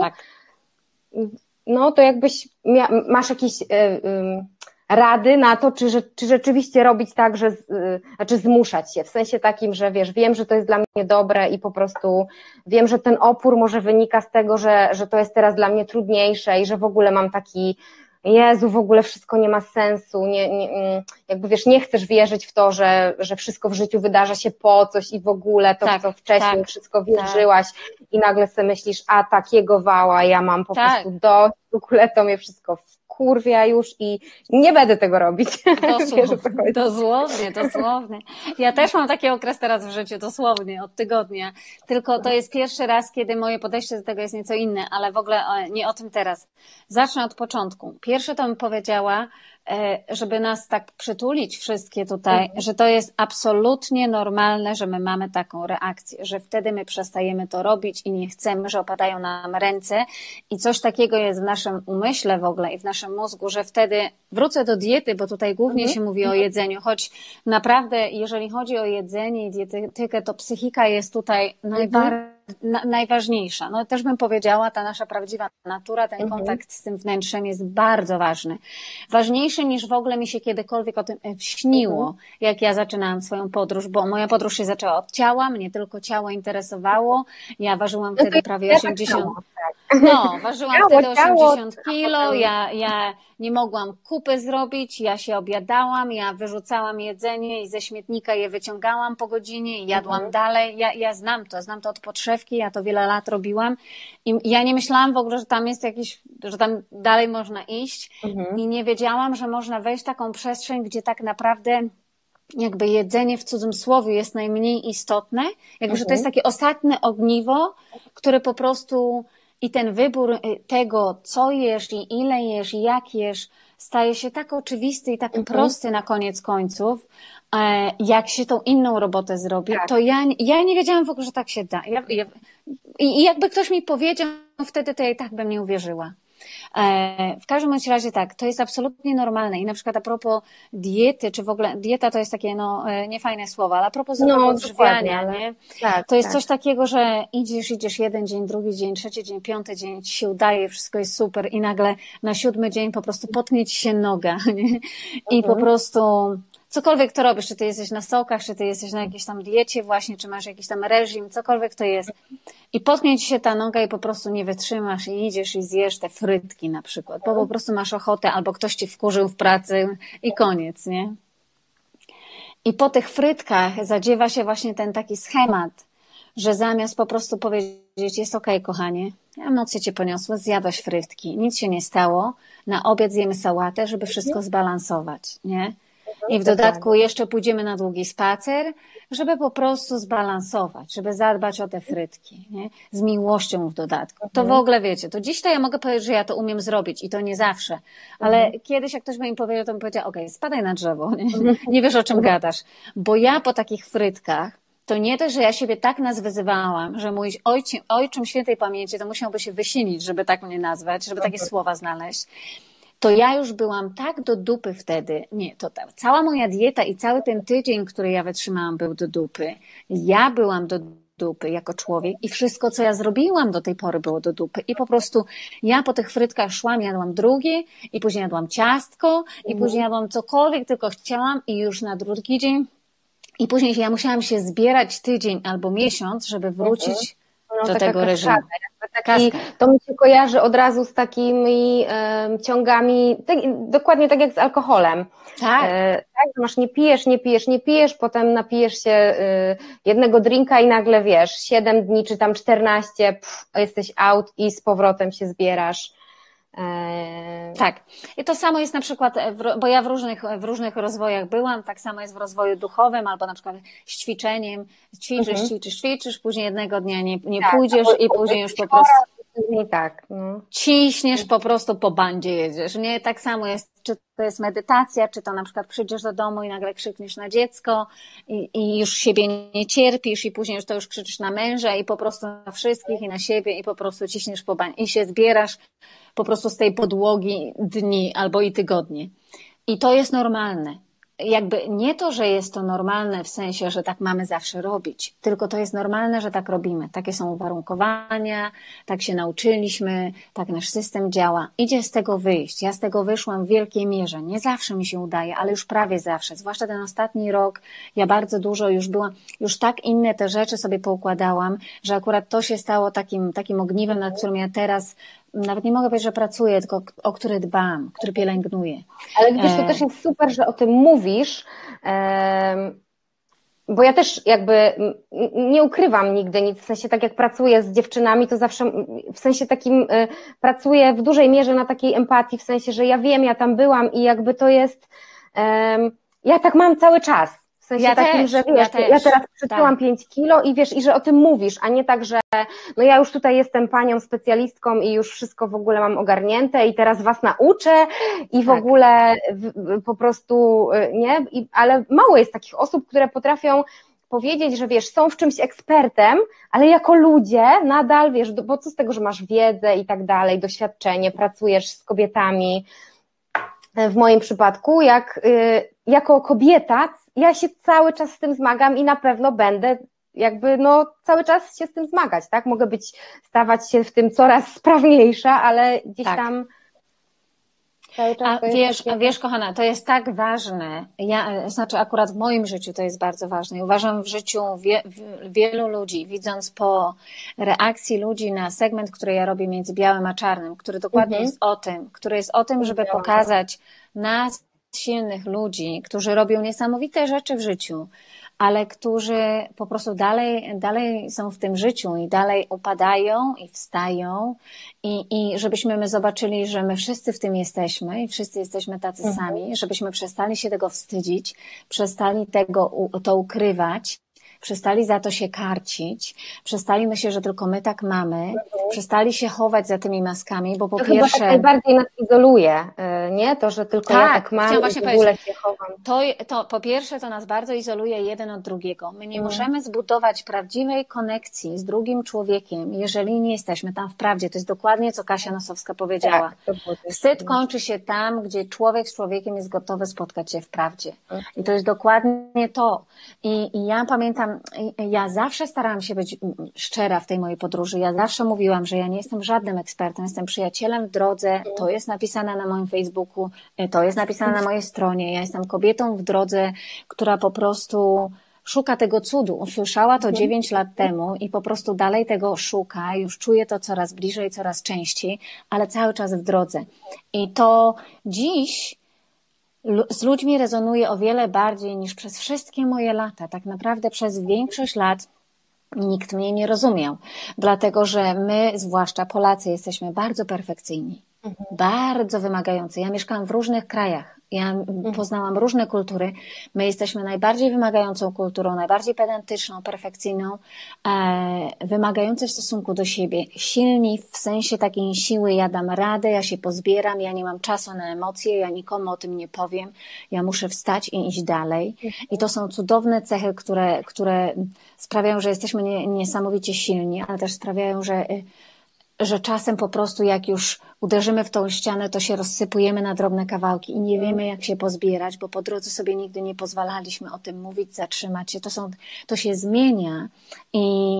To jakbyś masz jakieś rady na to, czy rzeczywiście robić tak, znaczy zmuszać się, w sensie takim, że wiem, że to jest dla mnie dobre i po prostu wiem, że ten opór może wynika z tego, że to jest teraz dla mnie trudniejsze i że w ogóle mam taki Jezu, w ogóle wszystko nie ma sensu, jakby wiesz, nie chcesz wierzyć w to, że wszystko w życiu wydarza się po coś i w ogóle to, w co wcześniej wszystko wierzyłaś i nagle sobie myślisz, a takiego wała ja mam po prostu dość, w ogóle to mnie wszystko wkurwia już i nie będę tego robić. Dosłownie. Ja też mam taki okres teraz w życiu, dosłownie, od tygodnia. Tylko to jest pierwszy raz, kiedy moje podejście do tego jest nieco inne, ale w ogóle nie o tym teraz. Zacznę od początku. Pierwsze to bym powiedziała, żeby nas tak przytulić wszystkie tutaj, że to jest absolutnie normalne, że my mamy taką reakcję, że wtedy my przestajemy to robić i nie chcemy, że opadają nam ręce i coś takiego jest w naszym umyśle w ogóle i w naszym mózgu, że wtedy wrócę do diety, bo tutaj głównie się mówi o jedzeniu, choć naprawdę jeżeli chodzi o jedzenie i dietetykę, to psychika jest tutaj najważniejsza. No też bym powiedziała, ta nasza prawdziwa natura, ten kontakt z tym wnętrzem jest bardzo ważny. Ważniejszy niż w ogóle mi się kiedykolwiek o tym śniło, jak ja zaczynałam swoją podróż, bo moja podróż się zaczęła od ciała, mnie tylko ciało interesowało. Ja ważyłam wtedy prawie 80. Ważyłam wtedy 80 kilo, ja nie mogłam kupy zrobić, ja się obiadałam, ja wyrzucałam jedzenie i ze śmietnika je wyciągałam po godzinie i jadłam dalej. Ja znam to od podszewki, ja to wiele lat robiłam i ja nie myślałam w ogóle, że tam jest że tam dalej można iść i nie wiedziałam, że można wejść w taką przestrzeń, gdzie tak naprawdę jakby jedzenie w cudzysłowie jest najmniej istotne, jakby, że to jest takie ostatnie ogniwo, które po prostu i ten wybór tego, co jesz i ile jesz i jak jesz, staje się tak oczywisty i tak prosty na koniec końców, jak się tą inną robotę zrobi, to ja nie wiedziałam w ogóle, że tak się da. I jakby ktoś mi powiedział wtedy, to ja i tak bym nie uwierzyła. W każdym bądź razie tak, to jest absolutnie normalne i na przykład a propos diety, czy w ogóle dieta to jest takie niefajne słowo, ale a propos odżywiania, nie? To jest coś takiego, że idziesz jeden dzień, drugi dzień, trzeci dzień, piąty dzień, ci się udaje, wszystko jest super i nagle na 7. dzień po prostu potnie ci się noga, nie? I po prostu cokolwiek to robisz, czy ty jesteś na sokach, czy ty jesteś na jakiejś tam diecie właśnie, czy masz jakiś tam reżim, cokolwiek to jest. I potknie ci się ta noga i po prostu nie wytrzymasz i idziesz i zjesz te frytki na przykład, bo po prostu masz ochotę albo ktoś ci wkurzył w pracy i koniec, nie? I po tych frytkach zadziewa się właśnie ten taki schemat, że zamiast po prostu powiedzieć, jest okej, kochanie, emocje cię poniosły, zjadłaś frytki, nic się nie stało, na obiad zjemy sałatę, żeby wszystko zbalansować, nie? I w dodatku jeszcze pójdziemy na długi spacer, żeby po prostu zbalansować, żeby zadbać o te frytki, nie? Z miłością w dodatku. To w ogóle wiecie, to dziś to ja mogę powiedzieć, że ja to umiem zrobić i to nie zawsze, ale kiedyś jak ktoś by mi powiedział, to bym powiedziała, okej, spadaj na drzewo, nie wiesz o czym gadasz, bo ja po takich frytkach to nie to, że ja siebie tak nas wyzywałam, że mój ojczym świętej pamięci to musiałby się wysilić, żeby tak mnie nazwać, żeby takie słowa znaleźć. To ja już byłam tak do dupy wtedy, cała moja dieta i cały ten tydzień, który ja wytrzymałam, był do dupy. Ja byłam do dupy jako człowiek i wszystko, co ja zrobiłam do tej pory było do dupy. I po prostu ja po tych frytkach szłam, jadłam drugie i później jadłam ciastko i później jadłam cokolwiek tylko chciałam i już na drugi dzień i później ja musiałam się zbierać tydzień albo miesiąc, żeby wrócić do tego reżimu. To mi się kojarzy od razu z takimi ciągami, dokładnie tak jak z alkoholem. Tak, masz nie pijesz, potem napijesz się jednego drinka i nagle wiesz, 7 dni czy tam 14, jesteś out i z powrotem się zbierasz. Tak. I to samo jest na przykład, bo ja w różnych rozwojach byłam, tak samo jest w rozwoju duchowym, albo na przykład z ćwiczeniem, ćwiczysz, później jednego dnia nie pójdziesz i później już po prostu ciśniesz po prostu po bandzie jedziesz. Nie, tak samo jest, czy to jest medytacja, czy to na przykład przyjdziesz do domu i nagle krzykniesz na dziecko i już siebie nie cierpisz i później już krzyczysz na męża i po prostu na wszystkich i na siebie i po prostu ciśniesz po bandzie i się zbierasz po prostu z tej podłogi dni albo i tygodnie. I to jest normalne. Jakby nie to, że jest to normalne w sensie, że tak mamy zawsze robić, tylko to jest normalne, że tak robimy. Takie są uwarunkowania, tak się nauczyliśmy, tak nasz system działa. Idzie z tego wyjść. Ja z tego wyszłam w wielkiej mierze. Nie zawsze mi się udaje, ale już prawie zawsze. Zwłaszcza ten ostatni rok, ja bardzo dużo już tak inne te rzeczy sobie poukładałam, że akurat to się stało takim ogniwem, nad którym ja teraz nawet nie mogę powiedzieć, że pracuję, tylko o który dbam, który pielęgnuję. Ale wiesz, to też jest super, że o tym mówisz, bo ja też jakby nie ukrywam nigdy nic, w sensie tak jak pracuję z dziewczynami, to zawsze w sensie takim pracuję w dużej mierze na takiej empatii, w sensie, że ja wiem, ja tam byłam i jakby to jest, ja tak mam cały czas, w sensie takim, że wiesz, ja teraz przytyłam 5 kilo i wiesz, i że o tym mówisz, a nie tak, że no ja już tutaj jestem panią specjalistką i już wszystko w ogóle mam ogarnięte i teraz was nauczę i w ogóle po prostu, nie, ale mało jest takich osób, które potrafią powiedzieć, że wiesz, są w czymś ekspertem, ale jako ludzie nadal, wiesz, bo co z tego, że masz wiedzę i tak dalej, doświadczenie, pracujesz z kobietami. W moim przypadku, jako kobieta, ja się cały czas z tym zmagam i na pewno będę jakby cały czas się z tym zmagać, tak? Mogę stawać się w tym coraz sprawniejsza, ale gdzieś tam cały czas wiesz, kochana, to jest tak ważne, znaczy akurat w moim życiu to jest bardzo ważne. Uważam w życiu wielu ludzi, widząc po reakcji ludzi na segment, który ja robię między białym a czarnym, który dokładnie jest o tym, żeby pokazać nas, silnych ludzi, którzy robią niesamowite rzeczy w życiu, ale którzy po prostu dalej są w tym życiu i dalej upadają i wstają i żebyśmy my zobaczyli, że my wszyscy w tym jesteśmy i wszyscy jesteśmy tacy sami, żebyśmy przestali się tego wstydzić, przestali to ukrywać, przestali za to się karcić, przestali myśleć, że tylko my tak mamy, przestali się chować za tymi maskami, bo po pierwsze... Chyba tak najbardziej nas izoluje, nie? To, że tylko ja tak mam i w ogóle się chowam. To po pierwsze to nas bardzo izoluje jeden od drugiego. My nie możemy zbudować prawdziwej konekcji z drugim człowiekiem, jeżeli nie jesteśmy tam w prawdzie. To jest dokładnie, co Kasia Nosowska powiedziała. Wstyd kończy się tam, gdzie człowiek z człowiekiem jest gotowy spotkać się w prawdzie. I to jest dokładnie to. I ja pamiętam, ja zawsze starałam się być szczera w tej mojej podróży. Ja zawsze mówiłam, że ja nie jestem żadnym ekspertem, jestem przyjacielem w drodze, to jest napisane na moim Facebooku, to jest napisane na mojej stronie. Ja jestem kobietą w drodze, która po prostu szuka tego cudu. Usłyszała to 9 lat temu i po prostu dalej tego szuka, już czuje to coraz bliżej, coraz częściej, ale cały czas w drodze. I to dziś z ludźmi rezonuje o wiele bardziej niż przez wszystkie moje lata. Tak naprawdę przez większość lat nikt mnie nie rozumiał, dlatego że my, zwłaszcza Polacy, jesteśmy bardzo perfekcyjni, bardzo wymagający. Ja mieszkałam w różnych krajach, ja poznałam różne kultury. My jesteśmy najbardziej wymagającą kulturą, najbardziej pedantyczną, perfekcyjną, wymagający w stosunku do siebie, silni w sensie takiej siły, ja dam radę, ja się pozbieram, ja nie mam czasu na emocje, ja nikomu o tym nie powiem, ja muszę wstać i iść dalej. I to są cudowne cechy, które sprawiają, że jesteśmy niesamowicie silni, ale też sprawiają, że czasem po prostu jak już uderzymy w tą ścianę, to się rozsypujemy na drobne kawałki i nie wiemy, jak się pozbierać, bo po drodze sobie nigdy nie pozwalaliśmy o tym mówić, zatrzymać się. To się zmienia i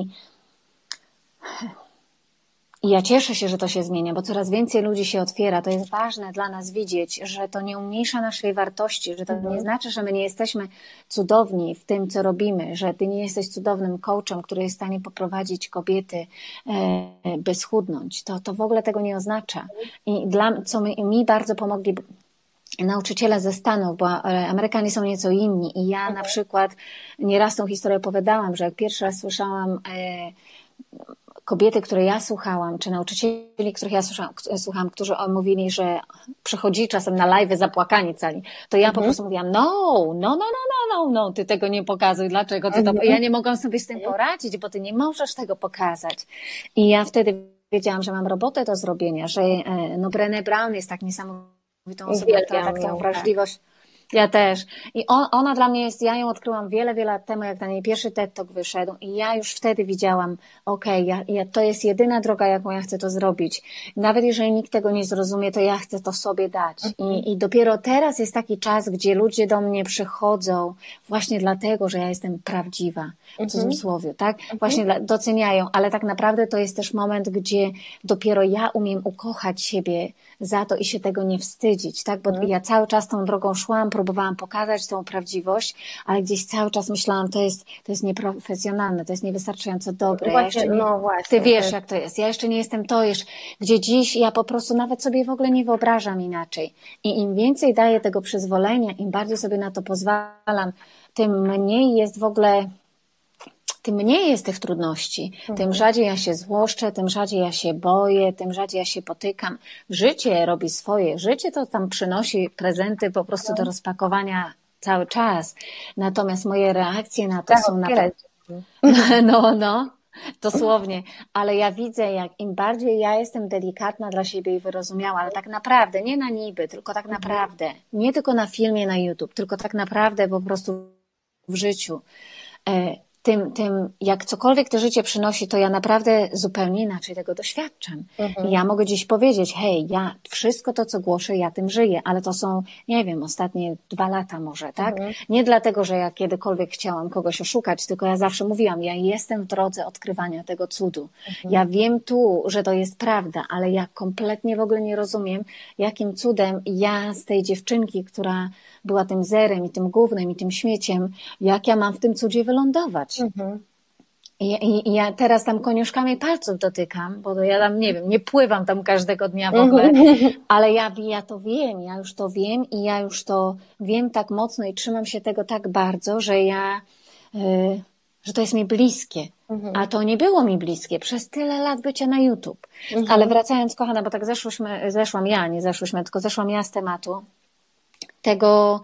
ja cieszę się, że to się zmienia, bo coraz więcej ludzi się otwiera. To jest ważne dla nas widzieć, że to nie umniejsza naszej wartości, że to nie znaczy, że my nie jesteśmy cudowni w tym, co robimy, że ty nie jesteś cudownym coachem, który jest w stanie poprowadzić kobiety, by schudnąć. To w ogóle tego nie oznacza. I co mi bardzo pomogli nauczyciele ze Stanów, bo Amerykanie są nieco inni i ja na przykład nieraz tą historię opowiadałam, że jak pierwszy raz słyszałam kobiety, które ja słuchałam, czy nauczycieli, których ja słuchałam, którzy mówili, że przychodzili czasem na live'y zapłakani cali, to ja po prostu mówiłam, no, ty tego nie pokazuj, dlaczego ty to... Ja nie mogłam sobie z tym poradzić, bo ty nie możesz tego pokazać. I ja wtedy wiedziałam, że mam robotę do zrobienia, że Brené Brown jest tak niesamowitą osobą, która tak tą wrażliwość... Ja też. I ona dla mnie jest, ja ją odkryłam wiele lat temu, jak ten jej pierwszy TED Talk wyszedł i ja już wtedy widziałam, to jest jedyna droga, jaką ja chcę to zrobić. Nawet jeżeli nikt tego nie zrozumie, to ja chcę to sobie dać. I dopiero teraz jest taki czas, gdzie ludzie do mnie przychodzą właśnie dlatego, że ja jestem prawdziwa, w cudzysłowie, tak? Właśnie doceniają, ale tak naprawdę to jest też moment, gdzie dopiero ja umiem ukochać siebie za to i się tego nie wstydzić, tak? Bo ja cały czas tą drogą szłam, próbowałam pokazać tą prawdziwość, ale gdzieś cały czas myślałam, to jest nieprofesjonalne, to jest niewystarczająco dobre. Właśnie, Ja jeszcze no właśnie. ty wiesz, jak to jest. Ja jeszcze nie jestem to, gdzie dziś ja po prostu nawet sobie w ogóle nie wyobrażam inaczej. I im więcej daję tego przyzwolenia, im bardziej sobie na to pozwalam, tym mniej jest w ogóle, tym mniej jest tych trudności, tym rzadziej ja się złoszczę, tym rzadziej ja się boję, tym rzadziej ja się potykam. Życie robi swoje. Życie to tam przynosi prezenty po prostu do rozpakowania cały czas. Natomiast moje reakcje na to są no, dosłownie. Ale ja widzę, jak im bardziej ja jestem delikatna dla siebie i wyrozumiała, ale tak naprawdę, nie na niby, tylko tak naprawdę, nie tylko na filmie na YouTube, tylko tak naprawdę po prostu w życiu. Tym, jak cokolwiek to życie przynosi, to ja naprawdę zupełnie inaczej tego doświadczam. I ja mogę dziś powiedzieć, hej, ja wszystko to, co głoszę, ja tym żyję, ale to są, nie wiem, ostatnie 2 lata może, tak? Nie dlatego, że ja kiedykolwiek chciałam kogoś oszukać, tylko ja zawsze mówiłam, ja jestem w drodze odkrywania tego cudu. Ja wiem tu, że to jest prawda, ale ja kompletnie w ogóle nie rozumiem, jakim cudem ja z tej dziewczynki, która była tym zerem i tym gównem i tym śmieciem, jak ja mam w tym cudzie wylądować. I ja teraz tam koniuszkami palców dotykam, bo ja tam, nie wiem, nie pływam tam każdego dnia w ogóle, ale ja to wiem, ja już to wiem i ja już to wiem tak mocno i trzymam się tego tak bardzo, że że to jest mi bliskie. A to nie było mi bliskie przez tyle lat bycia na YouTube. Ale wracając, kochana, bo tak zeszłam ja z tematu, tego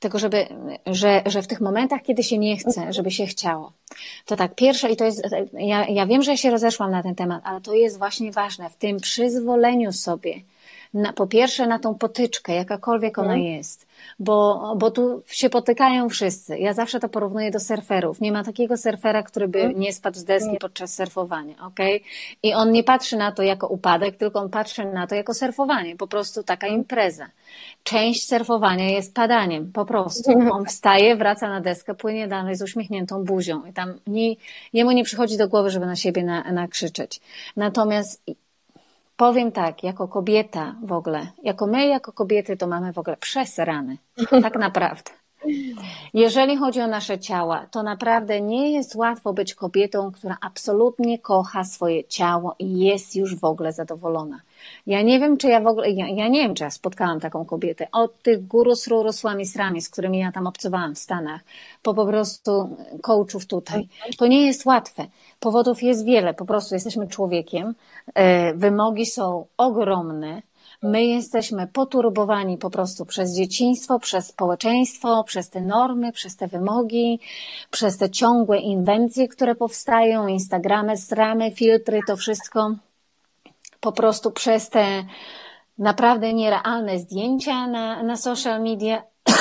że w tych momentach, kiedy się nie chce, żeby się chciało. To tak, pierwsze, i to jest, ja wiem, że ja się rozeszłam na ten temat, ale to jest właśnie ważne, w tym przyzwoleniu sobie, po pierwsze na tą potyczkę, jakakolwiek ona jest, bo tu się potykają wszyscy. Ja zawsze to porównuję do surferów. Nie ma takiego surfera, który by nie spadł z deski podczas surfowania, okej? I on nie patrzy na to jako upadek, tylko on patrzy na to jako surfowanie, po prostu taka impreza. Część surfowania jest padaniem, po prostu. On wstaje, wraca na deskę, płynie dalej z uśmiechniętą buzią i tam jemu nie przychodzi do głowy, żeby na siebie nakrzyczeć. Natomiast powiem tak, jako kobieta w ogóle, jako kobiety to mamy w ogóle przesrane, tak naprawdę. Jeżeli chodzi o nasze ciała, to naprawdę nie jest łatwo być kobietą, która absolutnie kocha swoje ciało i jest już w ogóle zadowolona. Ja nie wiem, czy ja nie wiem, czy ja spotkałam taką kobietę. Od tych gurus, rurusłami, srami, z którymi ja tam obcowałam w Stanach, po prostu coachów tutaj. To nie jest łatwe. Powodów jest wiele. Po prostu jesteśmy człowiekiem. Wymogi są ogromne. My jesteśmy poturbowani po prostu przez dzieciństwo, przez społeczeństwo, przez te normy, przez te wymogi, przez te ciągłe inwencje, które powstają, Instagramy, sramy, filtry, to wszystko. Po prostu przez te naprawdę nierealne zdjęcia na social media,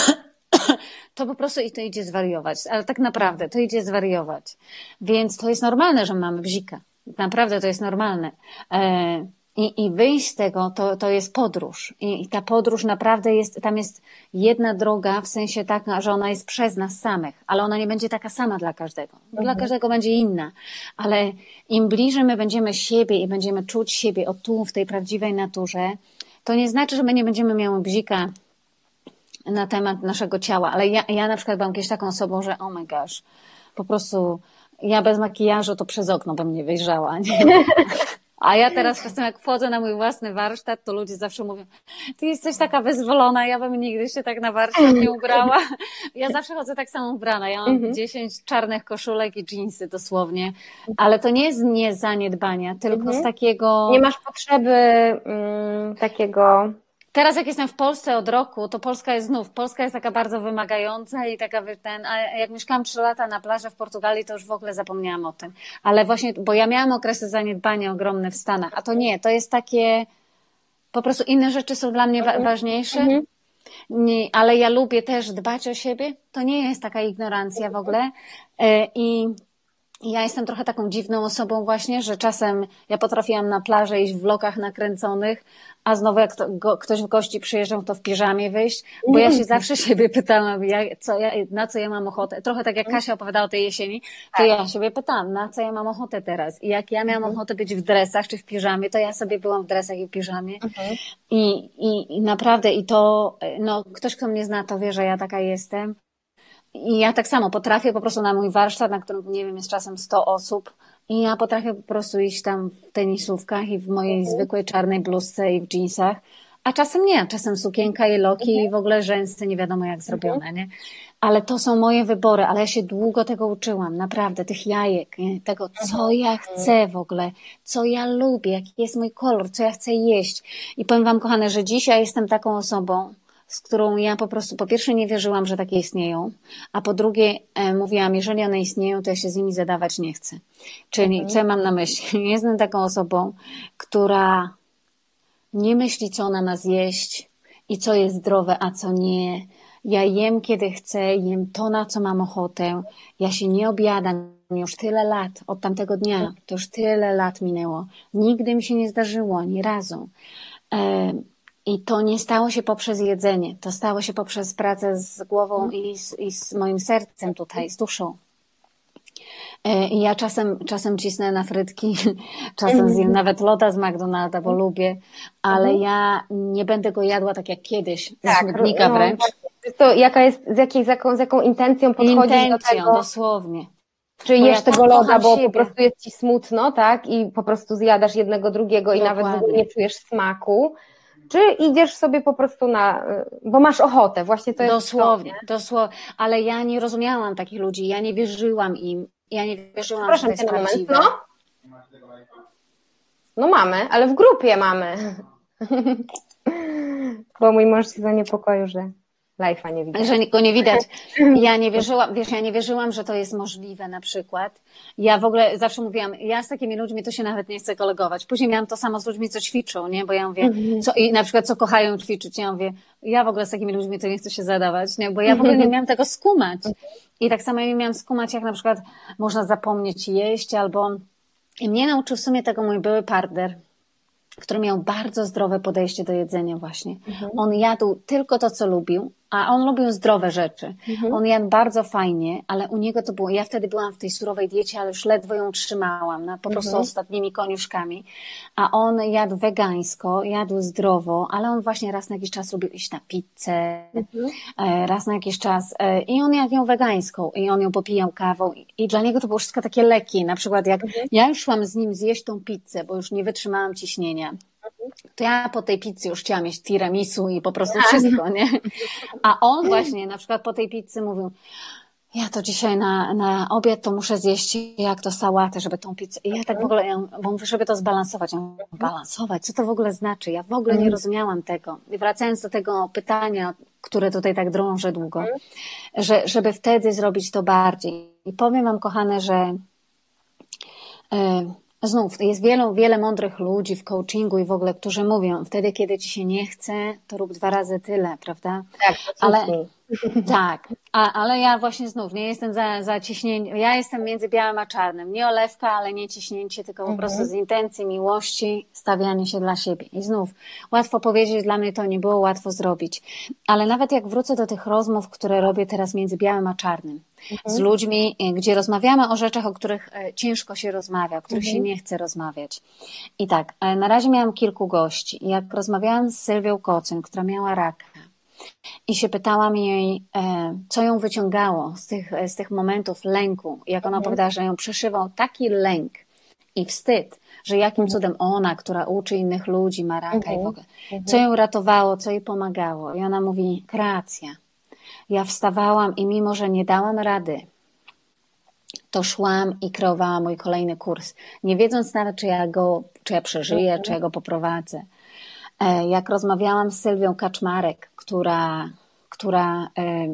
to po prostu i to idzie zwariować, ale tak naprawdę to idzie zwariować. Więc to jest normalne, że mamy bzika. Naprawdę to jest normalne. I wyjść z tego to jest podróż. I ta podróż naprawdę tam jest jedna droga, w sensie taka, że ona jest przez nas samych, ale ona nie będzie taka sama dla każdego. Dla każdego będzie inna. Ale im bliżej my będziemy siebie i będziemy czuć siebie tu, w tej prawdziwej naturze, to nie znaczy, że my nie będziemy miały bzika na temat naszego ciała. Ale ja na przykład byłam kiedyś taką osobą, że oh my gosh, po prostu ja bez makijażu to przez okno bym nie wyjrzała. Nie? A ja teraz czasem jak wchodzę na mój własny warsztat, to ludzie zawsze mówią, ty jesteś taka wyzwolona, ja bym nigdy się tak na warsztat nie ubrała. Ja zawsze chodzę tak samo ubrana, ja mam 10 czarnych koszulek i dżinsy dosłownie, ale to nie jest nie zaniedbania, tylko z takiego... Nie masz potrzeby takiego... Teraz jak jestem w Polsce od roku, to Polska jest taka bardzo wymagająca i taka, a jak mieszkałam 3 lata na plaży w Portugalii, to już w ogóle zapomniałam o tym. Ale właśnie, bo ja miałam okresy zaniedbania ogromne w Stanach, a to nie, to jest takie, po prostu inne rzeczy są dla mnie ważniejsze, ale ja lubię też dbać o siebie, to nie jest taka ignorancja w ogóle I ja jestem trochę taką dziwną osobą właśnie, że czasem ja potrafiłam na plażę iść w vlogach nakręconych, a znowu jak ktoś w gości przyjeżdżał, to w piżamie wyjść, bo ja się zawsze siebie pytałam, na co ja mam ochotę. Trochę tak jak Kasia opowiadała o tej jesieni, to ja siebie pytałam, na co ja mam ochotę teraz. I jak ja miałam ochotę być w dresach czy w piżamie, to ja sobie byłam w dresach i w piżamie. I naprawdę, i to, no, ktoś, kto mnie zna, to wie, że ja taka jestem. I ja tak samo potrafię po prostu na mój warsztat, na którym, nie wiem, jest czasem 100 osób, i ja potrafię po prostu iść tam w tenisówkach i w mojej zwykłej czarnej bluzce i w dżinsach, a czasem nie, czasem sukienka i loki i w ogóle rzęsy nie wiadomo jak zrobione, nie? Ale to są moje wybory, ale ja się długo tego uczyłam, naprawdę, tych jajek, nie? Tego, co ja chcę w ogóle, co ja lubię, jaki jest mój kolor, co ja chcę jeść. I powiem wam, kochane, że dzisiaj jestem taką osobą, z którą ja po prostu, po pierwsze nie wierzyłam, że takie istnieją, a po drugie mówiłam, jeżeli one istnieją, to ja się z nimi zadawać nie chcę. Czyli co ja mam na myśli? Jestem taką osobą, która nie myśli, co ona ma zjeść i co jest zdrowe, a co nie. Ja jem, kiedy chcę, jem to, na co mam ochotę. Ja się nie objadam już tyle lat, od tamtego dnia, to już tyle lat minęło. Nigdy mi się nie zdarzyło, ani razu. I to nie stało się poprzez jedzenie, to stało się poprzez pracę z głową i z moim sercem tutaj, z duszą. I ja czasem cisnę na frytki, czasem zjem nawet loda z McDonalda, bo lubię, ale ja nie będę go jadła tak jak kiedyś, ze śmietnika wręcz. To z jaką intencją podchodzisz do tego? Dosłownie. Czy jesz tego loda, bo po prostu jest ci smutno, tak? I po prostu zjadasz jednego, drugiego i nawet w ogóle nie czujesz smaku. Czy idziesz sobie po prostu bo masz ochotę, właśnie to jest dosłownie, ale ja nie rozumiałam takich ludzi, ja nie wierzyłam im, ja nie wierzyłam, że to jest prawdziwe. No mamy, ale w grupie mamy. Bo mój mąż się zaniepokoił, że live'a nie widać. Że go nie widać. Ja nie wierzyłam, że to jest możliwe na przykład. Ja w ogóle zawsze mówiłam, ja z takimi ludźmi to się nawet nie chcę kolegować. Później miałam to samo z ludźmi, co ćwiczą, nie? Bo ja mówię, i na przykład co kochają ćwiczyć. Ja mówię, ja w ogóle z takimi ludźmi to nie chcę się zadawać, nie? Bo ja w ogóle nie miałam tego skumać. I tak samo nie miałam skumać, jak na przykład można zapomnieć jeść, albo... I mnie nauczył w sumie tego mój były partner, który miał bardzo zdrowe podejście do jedzenia właśnie. On jadł tylko to, co lubił, a on lubił zdrowe rzeczy. On jadł bardzo fajnie, ale u niego to było, ja wtedy byłam w tej surowej diecie, ale już ledwo ją trzymałam, po prostu ostatnimi koniuszkami. A on jadł wegańsko, jadł zdrowo, ale on właśnie raz na jakiś czas lubił iść na pizzę, raz na jakiś czas i on jadł ją wegańską i on ją popijał kawą i dla niego to było wszystko takie leki. Na przykład jak ja już szłam z nim zjeść tą pizzę, bo już nie wytrzymałam ciśnienia, to ja po tej pizzy już chciałam mieć tiramisu i po prostu wszystko, nie? A on właśnie na przykład po tej pizzy mówił, ja to dzisiaj na obiad to muszę zjeść jak to sałatę, żeby tą pizzę. I ja tak w ogóle, bo mówię, żeby to zbalansować. Ja mówię, balansować? Co to w ogóle znaczy? Ja w ogóle nie rozumiałam tego. I wracając do tego pytania, które tutaj tak drąży długo, żeby wtedy zrobić to bardziej. I powiem wam, kochane, że znów jest wiele mądrych ludzi w coachingu i w ogóle, którzy mówią, wtedy, kiedy ci się nie chce, to rób 2 razy tyle, prawda? Tak, ale ja właśnie znów nie jestem za ciśnięcie. Ja jestem między białym a czarnym. Nie olewka, ale nie ciśnięcie, tylko po prostu z intencji miłości stawianie się dla siebie. I znów łatwo powiedzieć, dla mnie to nie było łatwo zrobić. Ale nawet jak wrócę do tych rozmów, które robię teraz między białym a czarnym, z ludźmi, gdzie rozmawiamy o rzeczach, o których ciężko się rozmawia, o których się nie chce rozmawiać. I tak, na razie miałam kilku gości. Jak rozmawiałam z Sylwią Kocyn, która miała raka, i się pytałam jej, co ją wyciągało z tych momentów lęku. Jak ona opowiadała, że ją przeszywał taki lęk i wstyd, że jakim cudem ona, która uczy innych ludzi, ma raka i w ogóle, co ją ratowało, co jej pomagało. I ona mówi, kreacja. Ja wstawałam i mimo, że nie dałam rady, to szłam i kreowałam mój kolejny kurs. Nie wiedząc nawet, czy ja przeżyję, czy ja go poprowadzę. Jak rozmawiałam z Sylwią Kaczmarek, która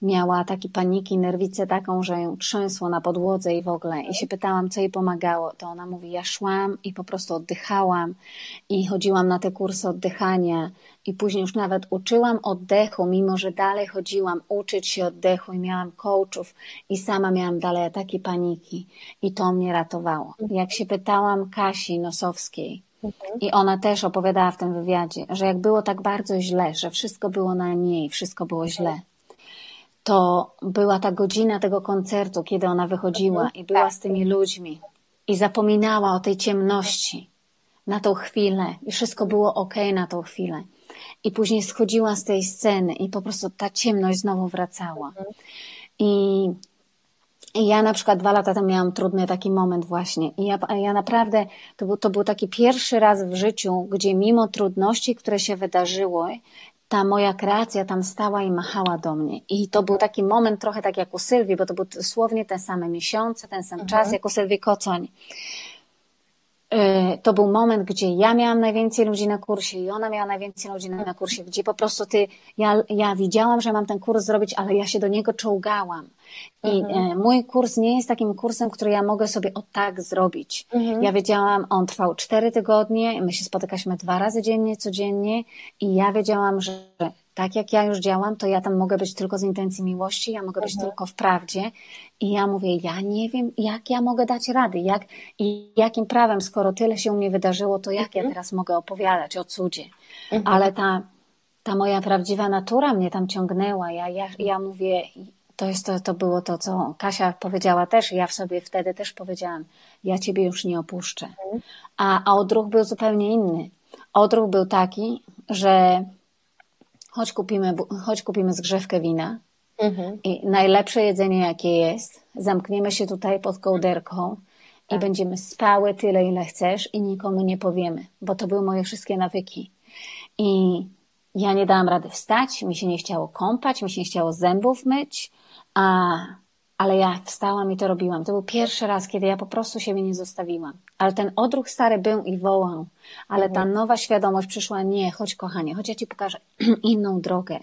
miała ataki paniki, nerwicę taką, że ją trzęsło na podłodze i w ogóle. I się pytałam, co jej pomagało. To ona mówi, ja szłam i po prostu oddychałam i chodziłam na te kursy oddychania i później już nawet uczyłam oddechu, mimo że dalej chodziłam uczyć się oddechu i miałam coachów i sama miałam dalej ataki paniki i to mnie ratowało. Jak się pytałam Kasi Nosowskiej, i ona też opowiadała w tym wywiadzie, że jak było tak bardzo źle, że wszystko było na niej, wszystko było źle, to była ta godzina tego koncertu, kiedy ona wychodziła i była z tymi ludźmi i zapominała o tej ciemności na tą chwilę i wszystko było okej na tą chwilę. I później schodziła z tej sceny i po prostu ta ciemność znowu wracała. I ja na przykład 2 lata temu miałam trudny taki moment właśnie i ja naprawdę, to był taki pierwszy raz w życiu, gdzie mimo trudności, które się wydarzyły, ta moja kreacja tam stała i machała do mnie. I to był taki moment trochę tak jak u Sylwii, bo to był dosłownie te same miesiące, ten sam czas jak u Sylwii Kocoń. To był moment, gdzie ja miałam najwięcej ludzi na kursie i ona miała najwięcej ludzi na kursie, gdzie po prostu ja widziałam, że mam ten kurs zrobić, ale ja się do niego czołgałam. I mój kurs nie jest takim kursem, który ja mogę sobie o tak zrobić. Ja wiedziałam, on trwał 4 tygodnie, my się spotykaliśmy 2 razy dziennie, codziennie i ja wiedziałam, że tak jak ja już działam, to ja tam mogę być tylko z intencji miłości, ja mogę być tylko w prawdzie i ja mówię, ja nie wiem, jak ja mogę dać rady, i jakim prawem, skoro tyle się u mnie wydarzyło, to jak ja teraz mogę opowiadać o cudzie. Ale ta moja prawdziwa natura mnie tam ciągnęła. Ja mówię, to było to, co Kasia powiedziała też i ja w sobie wtedy też powiedziałam, ja ciebie już nie opuszczę. A odruch był zupełnie inny. Odruch był taki, że chodź kupimy zgrzewkę wina i najlepsze jedzenie jakie jest, zamkniemy się tutaj pod kołderką i będziemy spały tyle ile chcesz i nikomu nie powiemy, bo to były moje wszystkie nawyki. I ja nie dałam rady wstać, mi się nie chciało kąpać, mi się nie chciało zębów myć, ale ja wstałam i to robiłam. To był pierwszy raz, kiedy ja po prostu siebie nie zostawiłam. Ale ten odruch stary był i wołał. Ale ta nowa świadomość przyszła, nie, chodź kochanie, chodź ja ci pokażę inną drogę.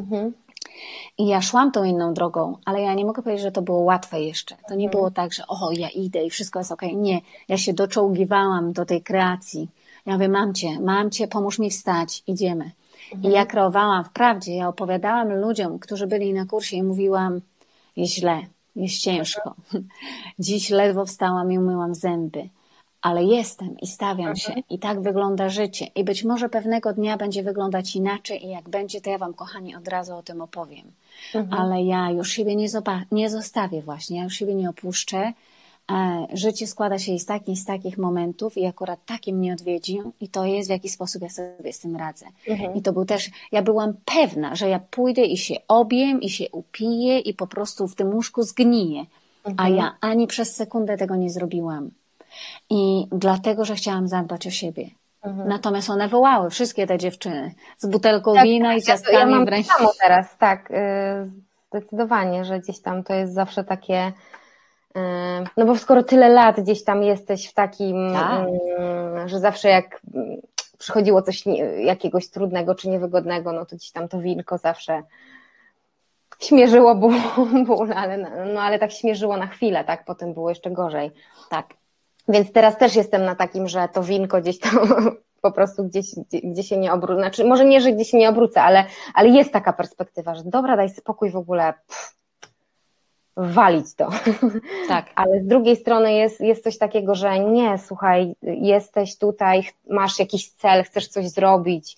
I ja szłam tą inną drogą, ale ja nie mogę powiedzieć, że to było łatwe jeszcze. To nie było tak, że ja idę i wszystko jest okej. Nie, ja się doczołgiwałam do tej kreacji. Ja mówię, mam cię, pomóż mi wstać, idziemy. I ja kreowałam wprawdzie, ja opowiadałam ludziom, którzy byli na kursie i mówiłam, jest źle, jest ciężko. Dziś ledwo wstałam i umyłam zęby, ale jestem i stawiam się i tak wygląda życie. I być może pewnego dnia będzie wyglądać inaczej i jak będzie, to ja wam, kochani, od razu o tym opowiem. Ale ja już siebie nie zostawię właśnie, ja już siebie nie opuszczę. Życie składa się z takich momentów i akurat takie mnie odwiedzi i to jest, w jaki sposób ja sobie z tym radzę. I to był też, ja byłam pewna, że ja pójdę i się objem i się upiję i po prostu w tym łóżku zgniję. A ja ani przez sekundę tego nie zrobiłam. I dlatego, że chciałam zadbać o siebie. Natomiast one wołały, wszystkie te dziewczyny, z butelką wina i ciastkami ja mam w ręku. samo teraz, tak, zdecydowanie, że gdzieś tam to jest zawsze takie, no bo skoro tyle lat gdzieś tam jesteś w takim, że zawsze jak przychodziło coś jakiegoś trudnego czy niewygodnego, no to gdzieś tam to winko zawsze śmierzyło ból, ale tak śmierzyło na chwilę, tak, potem było jeszcze gorzej. Tak. Więc teraz też jestem na takim, że to winko gdzieś tam po prostu gdzie się nie obrócę. Znaczy, może nie, że gdzieś się nie obrócę, ale jest taka perspektywa, że dobra, daj spokój w ogóle, walić to. Tak. Ale z drugiej strony jest coś takiego, że nie, słuchaj, jesteś tutaj, masz jakiś cel, chcesz coś zrobić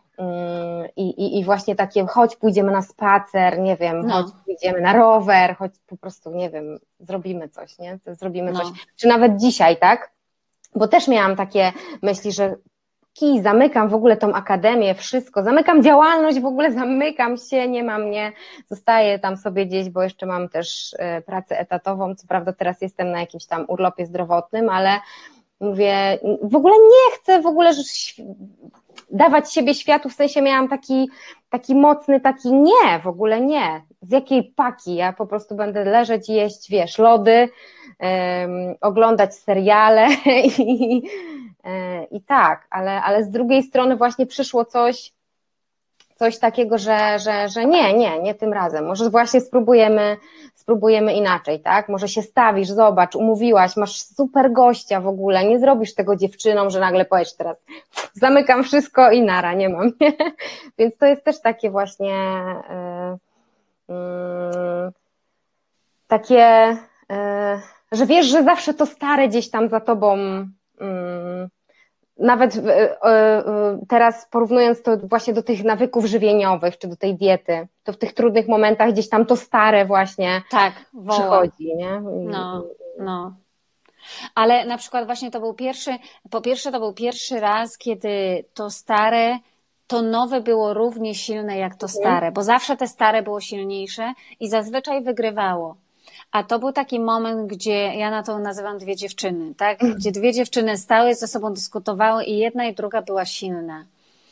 i właśnie takie, chodź pójdziemy na spacer, nie wiem, chodź pójdziemy na rower, chodź po prostu, nie wiem, zrobimy coś, nie? Zrobimy coś. Czy nawet dzisiaj, tak? Bo też miałam takie myśli, że zamykam w ogóle tą akademię, wszystko, zamykam działalność, w ogóle zamykam się, nie ma mnie, zostaję tam sobie gdzieś, bo jeszcze mam też pracę etatową, co prawda teraz jestem na jakimś tam urlopie zdrowotnym, ale mówię, w ogóle nie chcę w ogóle dawać siebie światu, w sensie miałam taki mocny, nie, w ogóle nie, z jakiej paki, ja po prostu będę leżeć i jeść, wiesz, lody, oglądać seriale i tak, ale z drugiej strony właśnie przyszło coś, coś takiego, że nie tym razem, może właśnie spróbujemy inaczej, tak? Może się stawisz, zobacz, umówiłaś, masz super gościa w ogóle, nie zrobisz tego dziewczynom, że nagle powiesz teraz zamykam wszystko i nara, nie mam, nie? Więc to jest też takie właśnie takie, że wiesz, że zawsze to stare gdzieś tam za tobą, nawet teraz porównując to właśnie do tych nawyków żywieniowych, czy do tej diety, to w tych trudnych momentach gdzieś tam to stare właśnie tak, woła. przychodzi, nie? No. Ale na przykład właśnie po pierwsze to był pierwszy raz, kiedy to stare, to nowe było równie silne jak to stare, bo zawsze te stare było silniejsze i zazwyczaj wygrywało. A to był taki moment, gdzie ja na to nazywam dwie dziewczyny, tak? Gdzie dwie dziewczyny stały ze sobą, dyskutowały i jedna i druga była silna.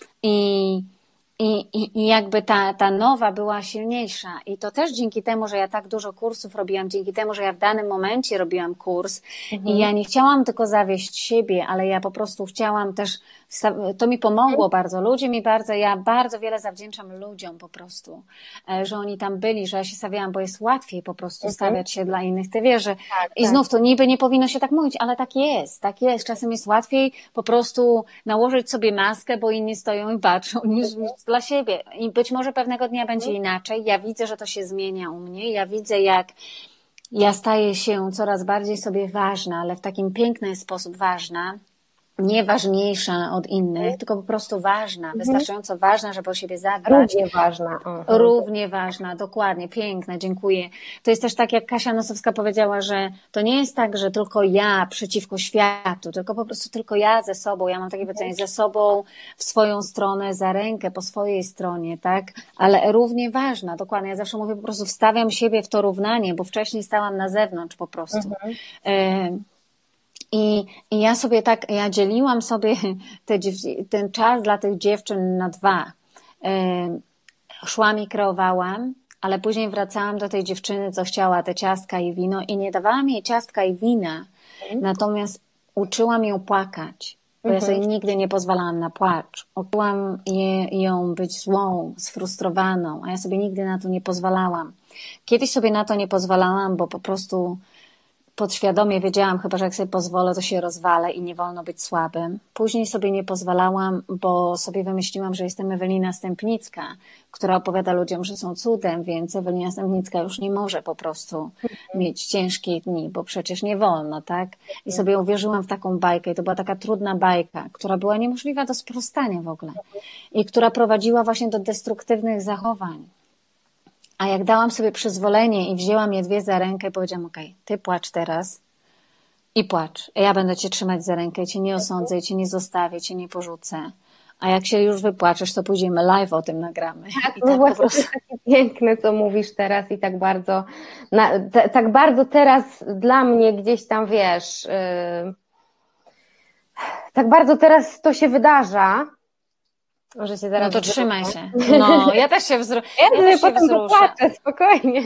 I jakby ta nowa była silniejsza. I to też dzięki temu, że ja tak dużo kursów robiłam, dzięki temu, że ja w danym momencie robiłam kurs i ja nie chciałam tylko zawieść siebie, ale ja po prostu chciałam też, to mi pomogło bardzo, ja bardzo wiele zawdzięczam ludziom po prostu, że oni tam byli, że ja się stawiałam, bo jest łatwiej po prostu stawiać się dla innych. Ty wiesz, że i znów to niby nie powinno się tak mówić, ale tak jest. Czasem jest łatwiej po prostu nałożyć sobie maskę, bo inni stoją i patrzą, niż dla siebie. I być może pewnego dnia będzie inaczej. Ja widzę, że to się zmienia u mnie. Ja widzę, jak ja staję się coraz bardziej sobie ważna, ale w takim piękny sposób ważna. Nie ważniejsza od innych, tylko po prostu ważna, wystarczająco ważna, żeby o siebie zadbać. Równie ważna. Równie ważna, dokładnie, piękne, dziękuję. To jest też tak, jak Kasia Nosowska powiedziała, że to nie jest tak, że tylko ja przeciwko światu, tylko po prostu tylko ja ze sobą, ja mam takie powiedzenie, ze sobą w swoją stronę, za rękę po swojej stronie, tak? Ale równie ważna, dokładnie. Ja zawsze mówię, po prostu wstawiam siebie w to równanie, bo wcześniej stałam na zewnątrz po prostu. I ja sobie tak, ja dzieliłam sobie ten czas dla tych dziewczyn na dwa. Szłam i kreowałam, ale później wracałam do tej dziewczyny, co chciała te ciastka i wino i nie dawałam jej ciastka i wina, natomiast uczyłam ją płakać, bo ja sobie nigdy nie pozwalałam na płacz. Uczyłam ją być złą, sfrustrowaną, a ja sobie nigdy na to nie pozwalałam. Kiedyś sobie na to nie pozwalałam, bo po prostu podświadomie wiedziałam, chyba że jak sobie pozwolę, to się rozwalę i nie wolno być słabym. Później sobie nie pozwalałam, bo sobie wymyśliłam, że jestem Ewelina Stępnicka, która opowiada ludziom, że są cudem, więc Ewelina Stępnicka już nie może po prostu mieć ciężkich dni, bo przecież nie wolno, tak? I sobie uwierzyłam w taką bajkę i to była taka trudna bajka, która była niemożliwa do sprostania w ogóle i która prowadziła właśnie do destruktywnych zachowań. A jak dałam sobie przyzwolenie i wzięłam je dwie za rękę i powiedziałam, okej, ty płacz teraz i płacz. Ja będę cię trzymać za rękę, cię nie osądzę, cię nie zostawię, cię nie porzucę. A jak się już wypłaczesz, to pójdziemy live o tym nagramy. Tak, no właśnie to jest takie piękne, co mówisz teraz i tak bardzo teraz dla mnie gdzieś tam, wiesz, tak bardzo teraz to się wydarza, że się zaraz no to trzymaj się. No, ja też się wzruszę. Ja potem popłaczę, spokojnie.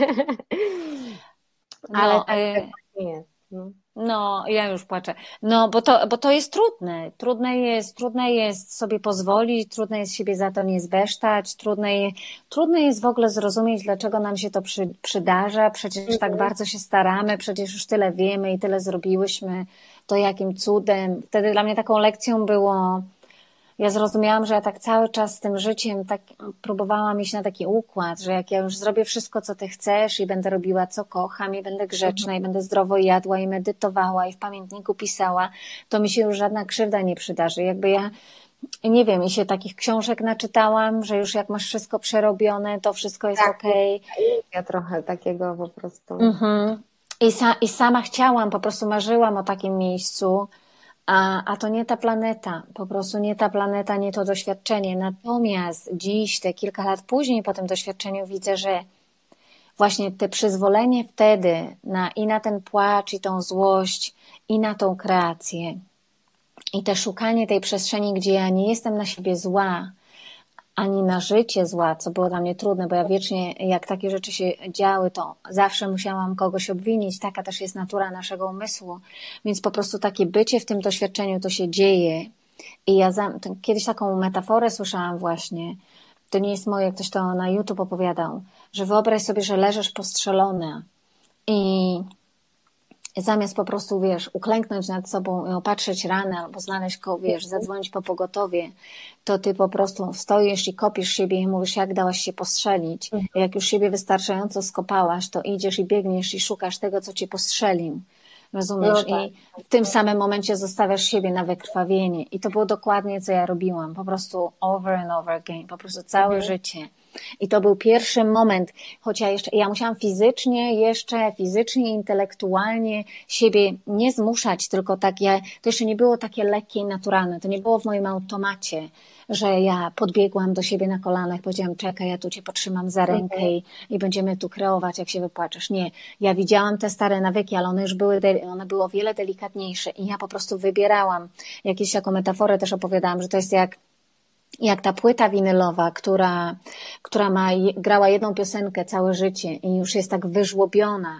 Ale tak nie jest. No, ja już płaczę. No, bo to jest trudne. Trudne jest sobie pozwolić, trudne jest siebie za to nie zbesztać, trudne jest w ogóle zrozumieć, dlaczego nam się to przydarza. Przecież tak bardzo się staramy, przecież już tyle wiemy i tyle zrobiłyśmy, to jakim cudem. Wtedy dla mnie taką lekcją było, ja zrozumiałam, że ja tak cały czas z tym życiem tak próbowałam iść na taki układ, że jak ja już zrobię wszystko, co ty chcesz i będę robiła, co kocham i będę grzeczna i będę zdrowo jadła i medytowała i w pamiętniku pisała, to mi się już żadna krzywda nie przydarzy. Jakby ja, nie wiem, i się takich książek naczytałam, że już jak masz wszystko przerobione, to wszystko jest tak, okej. Ja trochę takiego po prostu. I sama chciałam, po prostu marzyłam o takim miejscu, a to nie ta planeta, po prostu nie ta planeta, nie to doświadczenie. Natomiast dziś, te kilka lat później po tym doświadczeniu widzę, że właśnie te przyzwolenie wtedy i na ten płacz, i tą złość, i na tą kreację, i te szukanie tej przestrzeni, gdzie ja nie jestem na siebie zła, ani na życie zła, co było dla mnie trudne, bo ja wiecznie, jak takie rzeczy się działy, to zawsze musiałam kogoś obwinić. Taka też jest natura naszego umysłu. Więc po prostu takie bycie w tym doświadczeniu to się dzieje. I ja kiedyś taką metaforę słyszałam właśnie, to nie jest moje, ktoś to na YouTube opowiadał, że wyobraź sobie, że leżysz postrzelona i zamiast po prostu, wiesz, uklęknąć nad sobą i opatrzyć ranę albo znaleźć go, wiesz, zadzwonić po pogotowie, to ty po prostu stoisz i kopisz siebie i mówisz, jak dałaś się postrzelić. I jak już siebie wystarczająco skopałaś, to idziesz i biegniesz i szukasz tego, co cię postrzelił. Rozumiesz? No tak. I w tym samym momencie zostawiasz siebie na wykrwawienie. I to było dokładnie, co ja robiłam. Po prostu over and over again. Po prostu całe życie. I to był pierwszy moment, choć ja musiałam fizycznie, intelektualnie siebie nie zmuszać, tylko tak, to jeszcze nie było takie lekkie i naturalne. To nie było w moim automacie, że ja podbiegłam do siebie na kolanach, powiedziałam, czekaj, ja tu cię potrzymam za rękę i będziemy tu kreować, jak się wypłaczesz. Nie, ja widziałam te stare nawyki, ale one były o wiele delikatniejsze i ja po prostu wybierałam. Jakieś taką metaforę też opowiadałam, że to jest jak ta płyta winylowa, która grała jedną piosenkę całe życie i już jest tak wyżłobiona,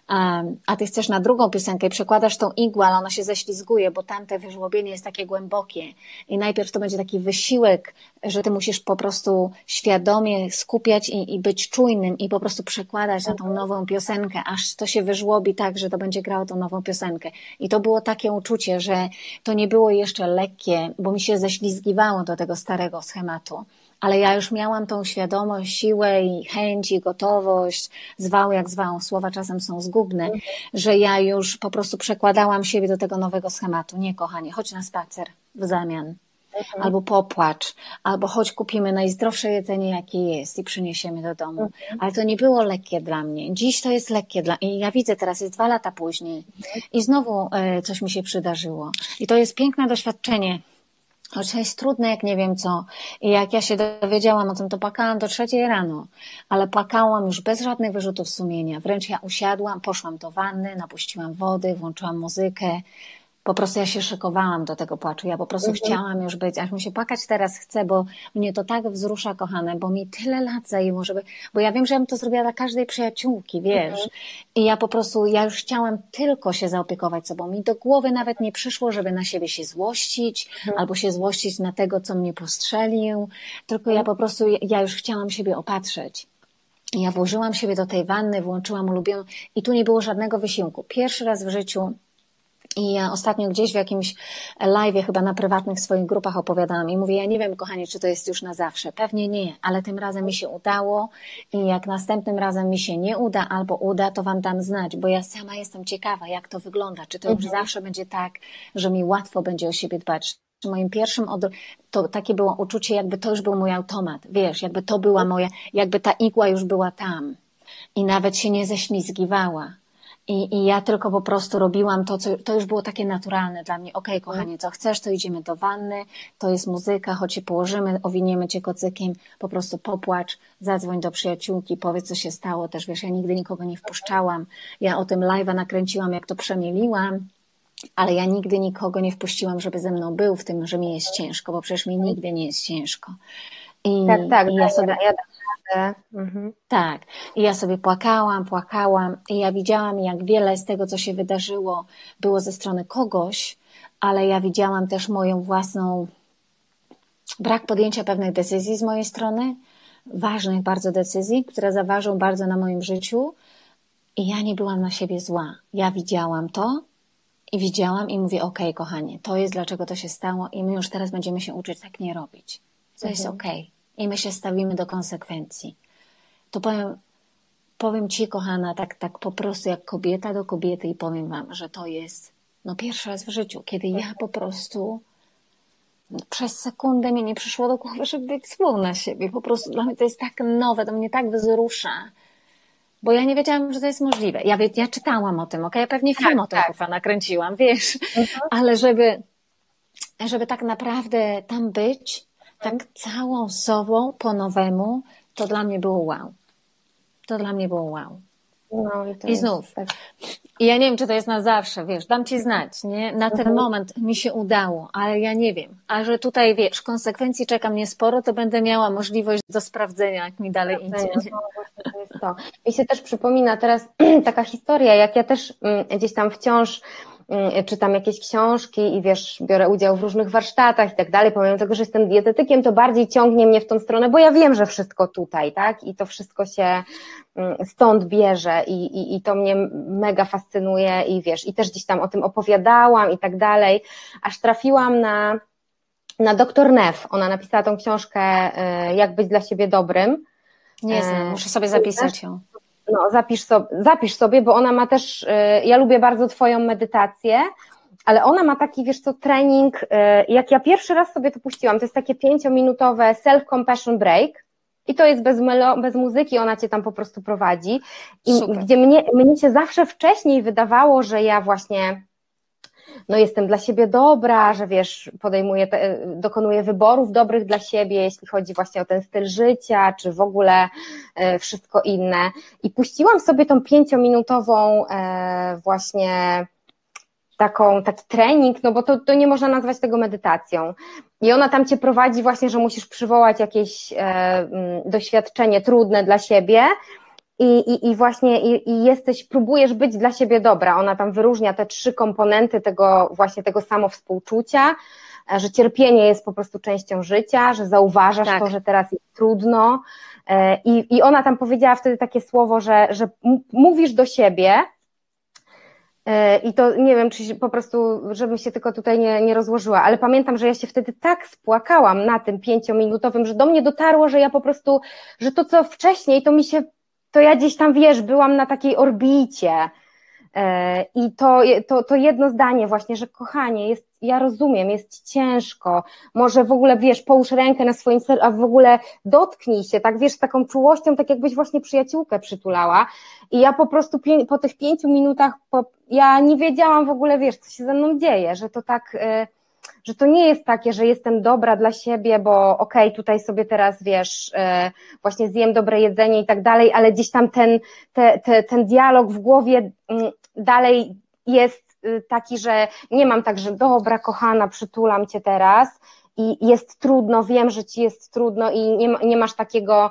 a ty chcesz na drugą piosenkę i przekładasz tą igłę, ale ona się ześlizguje, bo tamte wyżłobienie jest takie głębokie i najpierw to będzie taki wysiłek, że ty musisz po prostu świadomie skupiać i być czujnym i po prostu przekładać na tą nową piosenkę, aż to się wyżłobi tak, że to będzie grało tą nową piosenkę. I to było takie uczucie, że to nie było jeszcze lekkie, bo mi się ześlizgiwało do tego starego schematu. Ale ja już miałam tą świadomość, siłę i chęć i gotowość, zwał jak zwał, słowa czasem są zgubne, że ja już po prostu przekładałam siebie do tego nowego schematu. Nie, kochanie, chodź na spacer w zamian. Albo popłacz, albo chodź kupimy najzdrowsze jedzenie, jakie jest i przyniesiemy do domu. Ale to nie było lekkie dla mnie. Dziś to jest lekkie i ja widzę teraz, jest 2 lata później i znowu coś mi się przydarzyło. I to jest piękne doświadczenie. Choć to jest trudne, jak nie wiem co. I jak ja się dowiedziałam o tym, to płakałam do 3 rano. Ale płakałam już bez żadnych wyrzutów sumienia. Wręcz ja usiadłam, poszłam do wanny, napuściłam wody, włączyłam muzykę. Po prostu ja się szykowałam do tego płaczu. Ja po prostu chciałam już być, aż mi się płakać teraz chce, bo mnie to tak wzrusza, kochane, bo mi tyle lat zajęło, bo ja wiem, że ja bym to zrobiła dla każdej przyjaciółki, wiesz. I ja już chciałam tylko się zaopiekować sobą. Mi do głowy nawet nie przyszło, żeby na siebie się złościć, albo się złościć na tego, co mnie postrzelił, tylko ja już chciałam siebie opatrzeć. I ja włożyłam siebie do tej wanny, włączyłam ulubioną i tu nie było żadnego wysiłku. Pierwszy raz w życiu. I ja ostatnio gdzieś w jakimś live'ie, chyba na prywatnych swoich grupach opowiadałam i mówię, ja nie wiem, kochanie, czy to jest już na zawsze. Pewnie nie, ale tym razem mi się udało i jak następnym razem mi się nie uda albo uda, to wam dam znać, bo ja sama jestem ciekawa, jak to wygląda. Czy to już zawsze będzie tak, że mi łatwo będzie o siebie dbać. Moim pierwszym to takie było uczucie, jakby to już był mój automat, wiesz, jakby to była jakby ta igła już była tam i nawet się nie ześlizgiwała. I ja tylko po prostu robiłam to już było takie naturalne dla mnie. Okej, kochanie, co chcesz, to idziemy do wanny, to jest muzyka, choć się położymy, owiniemy cię kocykiem, po prostu popłacz, zadzwoń do przyjaciółki, powiedz, co się stało. Też wiesz, ja nigdy nikogo nie wpuszczałam. Ja o tym live'a nakręciłam, jak to przemieliłam, ale ja nigdy nikogo nie wpuściłam, żeby ze mną był w tym, że mi jest ciężko, bo przecież mi nigdy nie jest ciężko. Tak, i ja sobie... Tak. I ja sobie płakałam i ja widziałam, jak wiele z tego, co się wydarzyło, było ze strony kogoś, ale ja widziałam też moją własną brak podjęcia pewnych decyzji z mojej strony, ważnych bardzo decyzji, które zaważą bardzo na moim życiu i ja nie byłam na siebie zła. Ja widziałam to i mówię, okej, kochanie, to jest dlaczego to się stało i my już teraz będziemy się uczyć tak nie robić. To jest okej. I my się stawimy do konsekwencji. To powiem ci, kochana, tak po prostu jak kobieta do kobiety i powiem wam, że to jest pierwszy raz w życiu, kiedy ja po prostu przez sekundę mi nie przyszło do głowy, żeby być złą na siebie. Po prostu dla mnie to jest tak nowe, to mnie tak wzrusza, bo ja nie wiedziałam, że to jest możliwe. Ja czytałam o tym, ja pewnie film o tym nakręciłam, wiesz, ale żeby tak naprawdę tam być, tak całą sobą po nowemu, to dla mnie było wow. To dla mnie było wow. No, I znów. Tak. I ja nie wiem, czy to jest na zawsze, wiesz, dam ci znać, nie? Na ten moment mi się udało, ale ja nie wiem. A że tutaj, wiesz, konsekwencji czeka mnie sporo, to będę miała możliwość do sprawdzenia, jak mi dalej idzie. No, właśnie to jest to. Mi się też przypomina teraz taka historia, jak ja też gdzieś tam wciąż czytam jakieś książki i wiesz, biorę udział w różnych warsztatach i tak dalej, pomimo tego, że jestem dietetykiem, to bardziej ciągnie mnie w tą stronę, bo ja wiem, że wszystko tutaj, tak, i to wszystko się stąd bierze i to mnie mega fascynuje i wiesz, i też gdzieś tam o tym opowiadałam i tak dalej, aż trafiłam na doktor Neff. Ona napisała tą książkę Jak być dla siebie dobrym. Nie znam, muszę sobie zapisać ją. No, zapisz sobie, bo ona ma też, ja lubię bardzo Twoją medytację, ale ona ma taki, wiesz co, trening, jak ja pierwszy raz sobie to puściłam, to jest takie 5-minutowe self-compassion break i to jest bez muzyki, ona Cię tam po prostu prowadzi. I super. gdzie mnie się zawsze wcześniej wydawało, że ja właśnie no jestem dla siebie dobra, że wiesz, dokonuję wyborów dobrych dla siebie, jeśli chodzi właśnie o ten styl życia, czy w ogóle wszystko inne. I puściłam sobie tą 5-minutową właśnie taki trening, no bo to nie można nazwać tego medytacją. I ona tam Cię prowadzi właśnie, że musisz przywołać jakieś doświadczenie trudne dla siebie, i właśnie próbujesz być dla siebie dobra. Ona tam wyróżnia te 3 komponenty tego samowspółczucia, że cierpienie jest po prostu częścią życia, że zauważasz to, że teraz jest trudno. I ona tam powiedziała wtedy takie słowo, że mówisz do siebie. I to nie wiem, czy po prostu, żebym się tylko tutaj nie rozłożyła, ale pamiętam, że ja się wtedy tak spłakałam na tym 5-minutowym, że do mnie dotarło, że ja po prostu, że to co wcześniej, to ja gdzieś tam, wiesz, byłam na takiej orbicie i to jedno zdanie właśnie, że kochanie, ja rozumiem, jest ciężko, może w ogóle, wiesz, połóż rękę na swoim sercu, a w ogóle dotknij się, tak, wiesz, z taką czułością, tak jakbyś właśnie przyjaciółkę przytulała i ja po prostu po tych 5 minutach, ja nie wiedziałam w ogóle, wiesz, co się ze mną dzieje, że to tak... że to nie jest takie, że jestem dobra dla siebie, bo okej, tutaj sobie teraz, wiesz, właśnie zjem dobre jedzenie i tak dalej, ale gdzieś tam ten dialog w głowie dalej jest taki, że nie mam tak, że dobra, kochana, przytulam Cię teraz i jest trudno, wiem, że Ci jest trudno i nie masz takiego...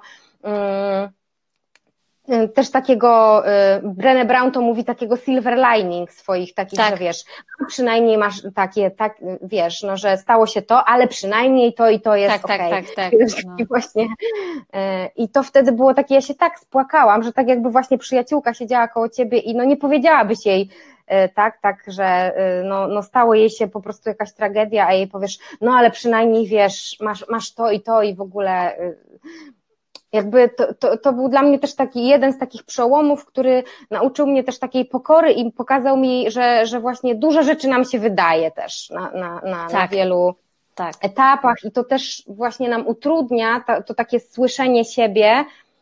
Też takiego, Brené Brown to mówi takiego silver lining swoich takich, że wiesz, przynajmniej masz takie, tak, wiesz, no, że stało się to, ale przynajmniej to i to jest okej. Tak. No. Właśnie, i to wtedy było takie, ja się tak spłakałam, że tak jakby właśnie przyjaciółka siedziała koło ciebie i no nie powiedziałabyś jej tak, że no stało jej się po prostu jakaś tragedia, a jej powiesz, no ale przynajmniej wiesz, masz to i w ogóle... Jakby to był dla mnie też taki jeden z takich przełomów, który nauczył mnie też takiej pokory i pokazał mi, że właśnie dużo rzeczy nam się wydaje też na wielu etapach i to też właśnie nam utrudnia to takie słyszenie siebie,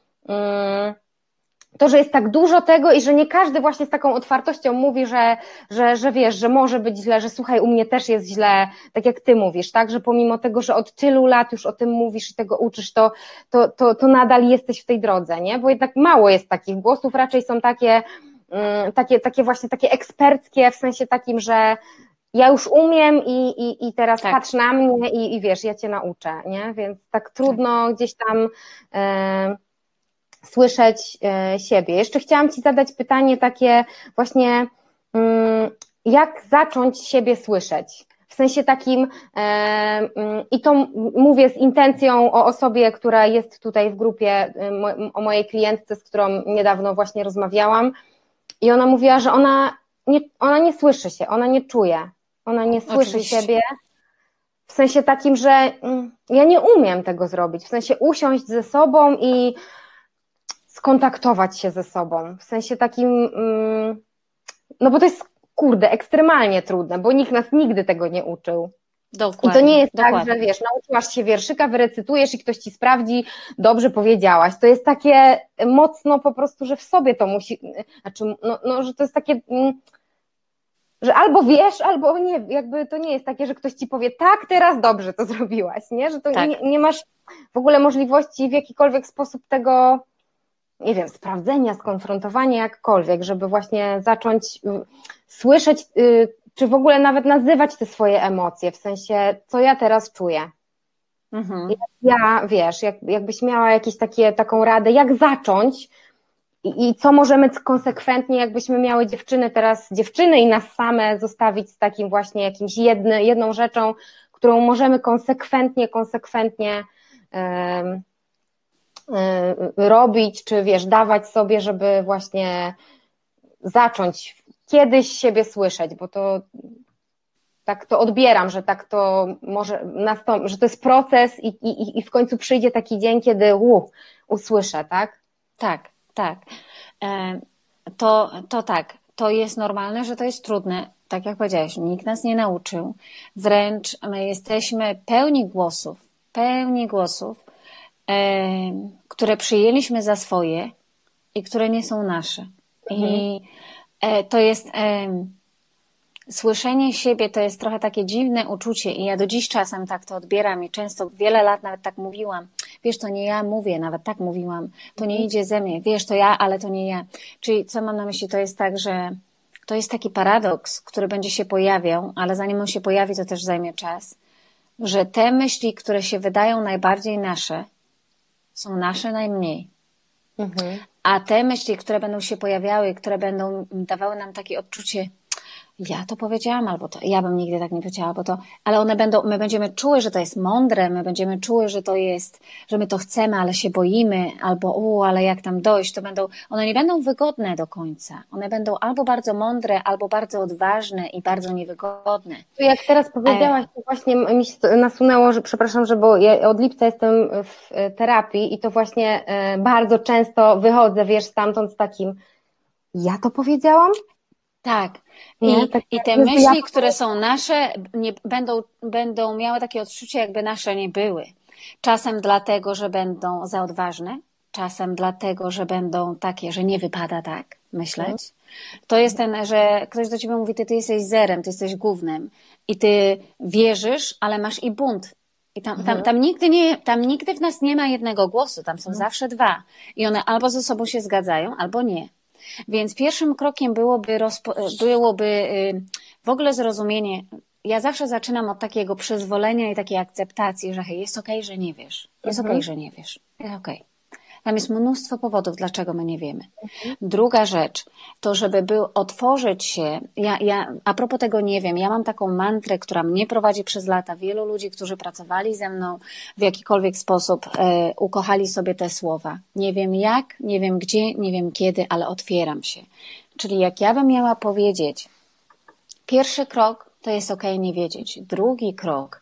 to, że jest tak dużo tego i że nie każdy właśnie z taką otwartością mówi, że wiesz, że może być źle, że słuchaj, u mnie też jest źle, tak jak ty mówisz, tak, że pomimo tego, że od tylu lat już o tym mówisz i tego uczysz, to nadal jesteś w tej drodze, nie, bo jednak mało jest takich głosów, raczej są takie właśnie takie eksperckie, w sensie takim, że ja już umiem i teraz patrz na mnie i wiesz, ja cię nauczę, nie, więc tak trudno gdzieś tam słyszeć siebie. Jeszcze chciałam Ci zadać pytanie takie właśnie, jak zacząć siebie słyszeć? W sensie takim, i to mówię z intencją o osobie, która jest tutaj w grupie, o mojej klientce, z którą niedawno właśnie rozmawiałam i ona mówiła, że ona nie słyszy się, ona nie czuje, ona nie słyszy siebie. W sensie takim, że ja nie umiem tego zrobić, w sensie usiąść ze sobą i skontaktować się ze sobą, w sensie takim, no bo to jest, kurde, ekstremalnie trudne, bo nikt nas nigdy tego nie uczył. Dokładnie, i to nie jest tak, że wiesz, nauczyłaś się wierszyka, wyrecytujesz i ktoś ci sprawdzi, dobrze powiedziałaś. To jest takie mocno po prostu, że w sobie to musi, znaczy, no że to jest takie, że albo wiesz, albo nie, jakby to nie jest takie, że ktoś ci powie, tak, teraz dobrze to zrobiłaś, nie? Że to nie masz w ogóle możliwości w jakikolwiek sposób tego, nie wiem, sprawdzenia, skonfrontowania jakkolwiek, żeby właśnie zacząć słyszeć, czy w ogóle nawet nazywać te swoje emocje, w sensie, co ja teraz czuję. Ja, wiesz, jakbyś miała jakąś taką radę, jak zacząć i co możemy konsekwentnie, jakbyśmy miały dziewczyny i nas same zostawić z takim właśnie jakimś jedną rzeczą, którą możemy konsekwentnie robić, czy wiesz, dawać sobie, żeby właśnie zacząć kiedyś siebie słyszeć, bo to tak to odbieram, że tak to może nastąpić, że to jest proces i w końcu przyjdzie taki dzień, kiedy usłyszę, tak? Tak, tak. To tak, to jest normalne, że to jest trudne. Tak jak powiedziałeś, nikt nas nie nauczył. Wręcz my jesteśmy pełni głosów, które przyjęliśmy za swoje i które nie są nasze. I to jest słyszenie siebie, to jest trochę takie dziwne uczucie i ja do dziś czasem tak to odbieram i często wiele lat nawet tak mówiłam. Wiesz, to nie ja mówię, nawet tak mówiłam. To nie idzie ze mnie. Wiesz, to ja, ale to nie ja. Czyli co mam na myśli? To jest tak, że to jest taki paradoks, który będzie się pojawiał, ale zanim on się pojawi, to też zajmie czas, że te myśli, które się wydają najbardziej nasze, są nasze najmniej. A te myśli, które będą się pojawiały, które będą dawały nam takie odczucie, ja to powiedziałam, albo to, ja bym nigdy tak nie powiedziała, albo to, ale my będziemy czuły, że to jest mądre, my będziemy czuły, że to jest, że my to chcemy, ale się boimy, albo ale jak tam dojść, one nie będą wygodne do końca. One będą albo bardzo mądre, albo bardzo odważne i bardzo niewygodne. Jak teraz powiedziałaś, to właśnie mi się nasunęło, że przepraszam, bo ja od lipca jestem w terapii i to właśnie bardzo często wychodzę, wiesz, stamtąd z takim, ja to powiedziałam? Tak. Tak, I te myśli, które są nasze, będą miały takie odczucie, jakby nasze nie były. Czasem dlatego, że będą za odważne, czasem dlatego, że będą takie, że nie wypada tak myśleć. To jest że ktoś do ciebie mówi, ty jesteś zerem, ty jesteś gównem i ty wierzysz, ale masz i bunt. I tam nigdy w nas nie ma jednego głosu, tam są zawsze dwa. I one albo ze sobą się zgadzają, albo nie. Więc pierwszym krokiem byłoby w ogóle zrozumienie. Ja zawsze zaczynam od takiego przyzwolenia i takiej akceptacji, że hej, jest okej, że nie wiesz. Jest okej, że nie wiesz. Jest okej. Tam jest mnóstwo powodów, dlaczego my nie wiemy. Druga rzecz, to żeby otworzyć się, a propos tego nie wiem, ja mam taką mantrę, która mnie prowadzi przez lata. Wielu ludzi, którzy pracowali ze mną w jakikolwiek sposób, ukochali sobie te słowa. Nie wiem jak, nie wiem gdzie, nie wiem kiedy, ale otwieram się. Czyli jak ja bym miała powiedzieć, pierwszy krok to jest okej nie wiedzieć. Drugi krok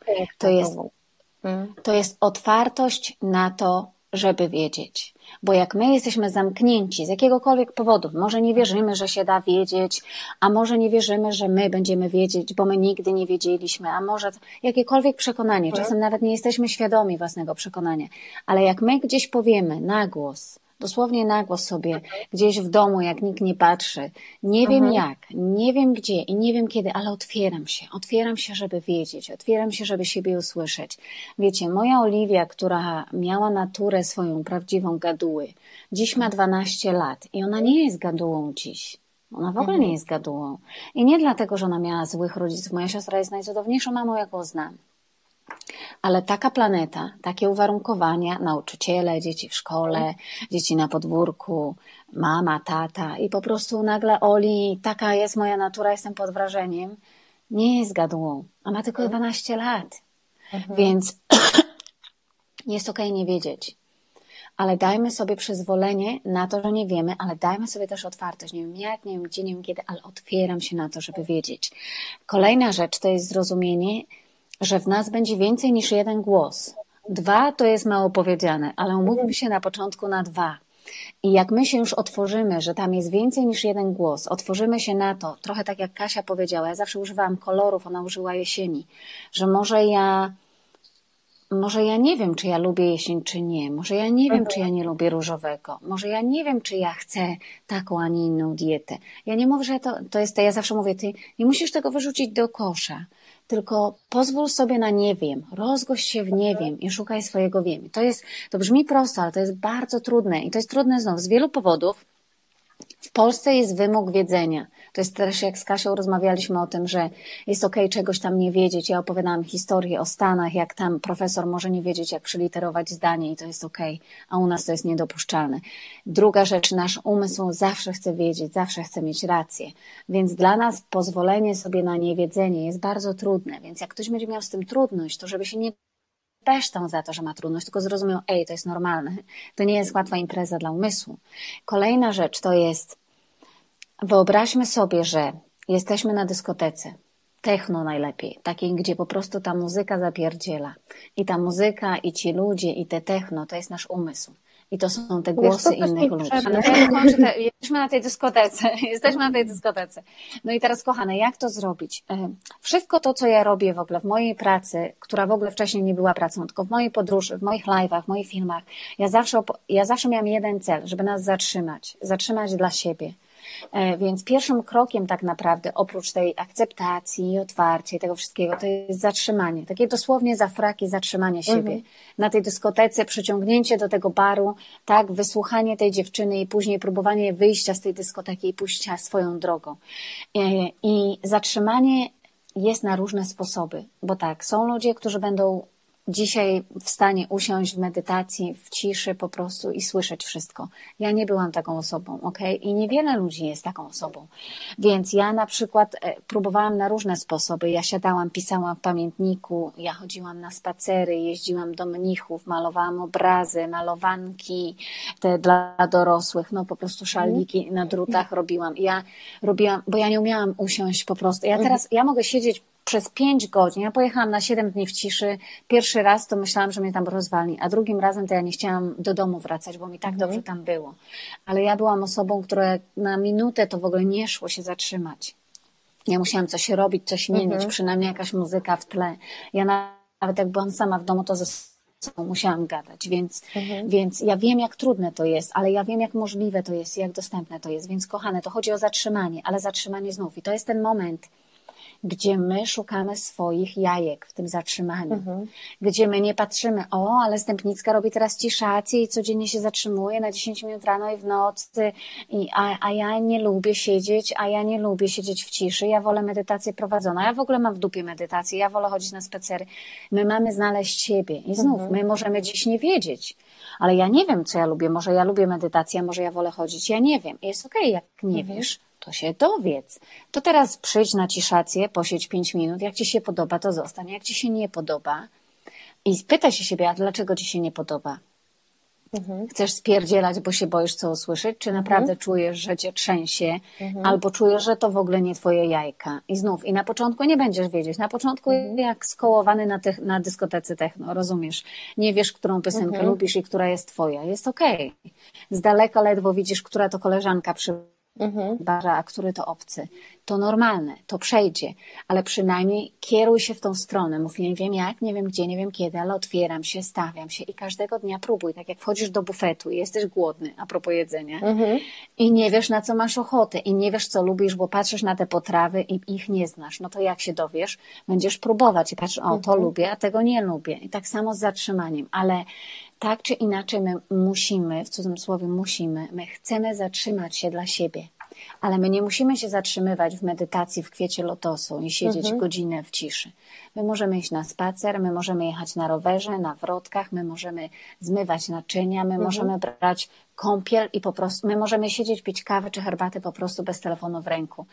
to jest otwartość na to, żeby wiedzieć. Bo jak my jesteśmy zamknięci z jakiegokolwiek powodu, może nie wierzymy, że się da wiedzieć, a może nie wierzymy, że my będziemy wiedzieć, bo my nigdy nie wiedzieliśmy, a może jakiekolwiek przekonanie, czasem nawet nie jesteśmy świadomi własnego przekonania, ale jak my gdzieś powiemy na głos, dosłownie na głos sobie, gdzieś w domu, jak nikt nie patrzy, nie wiem jak, nie wiem gdzie i nie wiem kiedy, ale otwieram się, żeby wiedzieć, otwieram się, żeby siebie usłyszeć. Wiecie, moja Oliwia, która miała naturę swoją prawdziwą gaduły, dziś ma 12 lat i ona nie jest gadułą dziś. Ona w ogóle nie jest gadułą. I nie dlatego, że ona miała złych rodziców. Moja siostra jest najcudowniejszą mamą, jaką znam. Ale taka planeta, takie uwarunkowania, nauczyciele, dzieci w szkole, dzieci na podwórku, mama, tata i po prostu nagle Oli, taka jest moja natura, jestem pod wrażeniem, nie jest gadułą, a ma tylko 12 lat. Więc jest okej nie wiedzieć. Ale dajmy sobie przyzwolenie na to, że nie wiemy, ale dajmy sobie też otwartość. Nie wiem jak, nie wiem gdzie, nie wiem kiedy, ale otwieram się na to, żeby wiedzieć. Kolejna rzecz to jest zrozumienie, że w nas będzie więcej niż jeden głos. 2 to jest mało powiedziane, ale umówmy się na początku na 2. I jak my się już otworzymy, że tam jest więcej niż jeden głos, otworzymy się na to, trochę tak jak Kasia powiedziała, ja zawsze używałam kolorów, ona użyła jesieni, że może ja nie wiem, czy ja lubię jesień, czy nie. Może ja nie wiem, czy ja nie lubię różowego. Może ja nie wiem, czy ja chcę taką, a nie inną dietę. Ja nie mówię, że to jest to. Ja zawsze mówię, ty nie musisz tego wyrzucić do kosza, tylko pozwól sobie na nie wiem. Rozgość się w nie wiem i szukaj swojego wiem. To brzmi prosto, ale to jest bardzo trudne. I to jest trudne znów z wielu powodów, W Polsce jest wymóg wiedzenia. To jest też, jak z Kasią rozmawialiśmy o tym, że jest okej czegoś tam nie wiedzieć. Ja opowiadałam historię o Stanach, jak tam profesor może nie wiedzieć, jak przyliterować zdanie i to jest okej, a u nas to jest niedopuszczalne. Druga rzecz, nasz umysł zawsze chce wiedzieć, zawsze chce mieć rację. Więc dla nas pozwolenie sobie na niewiedzenie jest bardzo trudne. Więc jak ktoś będzie miał z tym trudność, to żeby się nie pesztą za to, że ma trudność, tylko zrozumiał, to jest normalne. To nie jest łatwa impreza dla umysłu. Kolejna rzecz to jest, wyobraźmy sobie, że jesteśmy na dyskotece, techno najlepiej, takiej, gdzie po prostu ta muzyka zapierdziela. I ta muzyka, i ci ludzie, i te techno, to jest nasz umysł. I to są te głosy innych ludzi. Jesteśmy na tej dyskotece. Jesteśmy na tej dyskotece. No i teraz, kochane, jak to zrobić? Wszystko to, co ja robię w ogóle w mojej pracy, która w ogóle wcześniej nie była pracą, tylko w mojej podróży, w moich live'ach, w moich filmach, ja zawsze miałam jeden cel, żeby nas zatrzymać dla siebie. Więc pierwszym krokiem tak naprawdę, oprócz tej akceptacji i otwarcia i tego wszystkiego, to jest zatrzymanie. Takie dosłownie za fraki zatrzymanie siebie. Na tej dyskotece, przyciągnięcie do tego baru, tak, wysłuchanie tej dziewczyny i później próbowanie wyjścia z tej dyskoteki i pójścia swoją drogą. I zatrzymanie jest na różne sposoby, bo tak, są ludzie, którzy będą dzisiaj w stanie usiąść w medytacji, w ciszy po prostu i słyszeć wszystko. Ja nie byłam taką osobą, okej? I niewiele ludzi jest taką osobą. Więc ja na przykład próbowałam na różne sposoby. Ja siadałam, pisałam w pamiętniku, ja chodziłam na spacery, jeździłam do mnichów, malowałam obrazy, malowanki te dla dorosłych, no po prostu szaliki na drutach robiłam. Ja robiłam, bo ja nie umiałam usiąść po prostu. Ja mogę siedzieć przez 5 godzin. Ja pojechałam na 7 dni w ciszy. Pierwszy raz to myślałam, że mnie tam rozwalni, a drugim razem to ja nie chciałam do domu wracać, bo mi tak dobrze tam było. Ale ja byłam osobą, która na minutę to w ogóle nie szło się zatrzymać. Ja musiałam coś robić, coś mienić, przynajmniej jakaś muzyka w tle. Ja nawet jak byłam sama w domu, to ze sobą musiałam gadać, więc ja wiem, jak trudne to jest, ale ja wiem, jak możliwe to jest, jak dostępne to jest. Więc kochane, to chodzi o zatrzymanie, ale zatrzymanie znów. I to jest ten moment, gdzie my szukamy swoich jajek w tym zatrzymaniu. Gdzie my nie patrzymy, ale Stępnicka robi teraz ciszację i codziennie się zatrzymuje na 10 minut rano i w nocy, a ja nie lubię siedzieć w ciszy, ja wolę medytację prowadzoną, ja w ogóle mam w dupie medytację, ja wolę chodzić na spacery. My mamy znaleźć siebie i znów, my możemy dziś nie wiedzieć, ale ja nie wiem, co ja lubię, może ja lubię medytację, a może ja wolę chodzić, ja nie wiem. Jest okej, jak nie wiesz, to się dowiedz. To teraz przyjdź na ciszację, posiedź 5 minut, jak ci się podoba, to zostań, jak ci się nie podoba i spytaj się siebie, a dlaczego ci się nie podoba? Chcesz spierdzielać, bo się boisz, co usłyszeć, czy naprawdę czujesz, że cię trzęsie, albo czujesz, że to w ogóle nie twoje jajka. I znów, i na początku nie będziesz wiedzieć. Na początku jak skołowany na dyskotece techno, rozumiesz? Nie wiesz, którą piosenkę lubisz i która jest twoja. Jest okej. Z daleka ledwo widzisz, która to koleżanka przy barze, a który to obcy. To normalne, to przejdzie, ale przynajmniej kieruj się w tą stronę. Mów, nie wiem jak, nie wiem gdzie, nie wiem kiedy, ale otwieram się, stawiam się i każdego dnia próbuj. Tak jak wchodzisz do bufetu i jesteś głodny, a propos jedzenia, i nie wiesz, na co masz ochotę i nie wiesz, co lubisz, bo patrzysz na te potrawy i ich nie znasz. No to jak się dowiesz? Będziesz próbować i patrzysz, to lubię, a tego nie lubię. I tak samo z zatrzymaniem, ale tak czy inaczej my musimy, w cudzysłowie musimy, my chcemy zatrzymać się dla siebie. Ale my nie musimy się zatrzymywać w medytacji w kwiecie lotosu i siedzieć godzinę w ciszy. My możemy iść na spacer, my możemy jechać na rowerze, na wrotkach, my możemy zmywać naczynia, my możemy brać kąpiel i po prostu, my możemy siedzieć, pić kawę czy herbatę po prostu bez telefonu w ręku.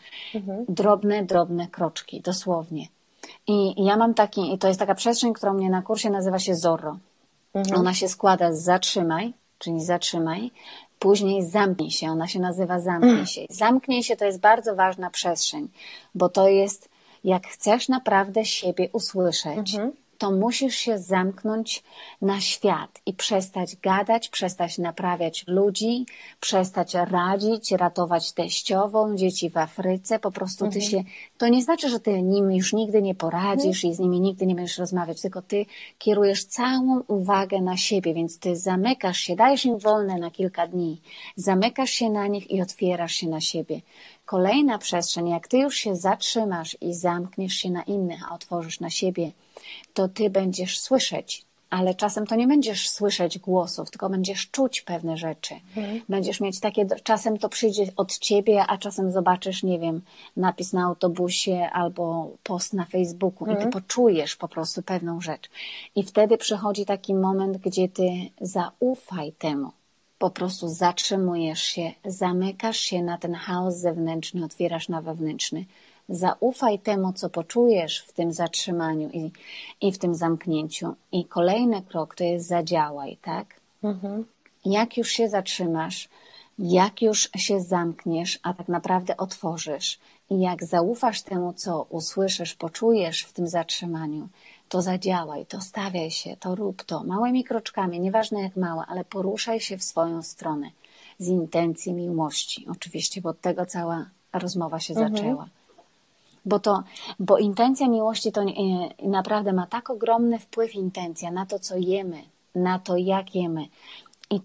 Drobne kroczki, dosłownie. I ja mam i to jest taka przestrzeń, która u mnie na kursie nazywa się Zorro. Ona się składa z zatrzymaj, czyli zatrzymaj, później zamknij się, ona się nazywa zamknij się. Zamknij się to jest bardzo ważna przestrzeń, bo to jest, jak chcesz naprawdę siebie usłyszeć, to musisz się zamknąć na świat i przestać gadać, przestać naprawiać ludzi, przestać radzić, ratować teściową, dzieci w Afryce, po prostu ty się, to nie znaczy, że ty nim już nigdy nie poradzisz i z nimi nigdy nie będziesz rozmawiać, tylko ty kierujesz całą uwagę na siebie, więc ty zamykasz się, dajesz im wolne na kilka dni, zamykasz się na nich i otwierasz się na siebie. Kolejna przestrzeń, jak ty już się zatrzymasz i zamkniesz się na innych, a otworzysz na siebie, to ty będziesz słyszeć ale czasem to nie będziesz słyszeć głosów, tylko będziesz czuć pewne rzeczy. Będziesz mieć takie, czasem to przyjdzie od ciebie, a czasem zobaczysz, nie wiem, napis na autobusie albo post na Facebooku i ty poczujesz po prostu pewną rzecz. I wtedy przychodzi taki moment, gdzie ty zaufaj temu. Po prostu zatrzymujesz się, zamykasz się na ten chaos zewnętrzny, otwierasz na wewnętrzny. Zaufaj temu, co poczujesz w tym zatrzymaniu i w tym zamknięciu. I kolejny krok to jest zadziałaj, tak? Jak już się zatrzymasz, jak już się zamkniesz, a tak naprawdę otworzysz i jak zaufasz temu, co usłyszysz, poczujesz w tym zatrzymaniu, to zadziałaj, to stawiaj się, to rób to małymi kroczkami, nieważne jak małe, ale poruszaj się w swoją stronę z intencji miłości. Oczywiście, bo od tego cała rozmowa się zaczęła. Bo intencja miłości to naprawdę ma tak ogromny wpływ intencja na to, co jemy, na to, jak jemy. I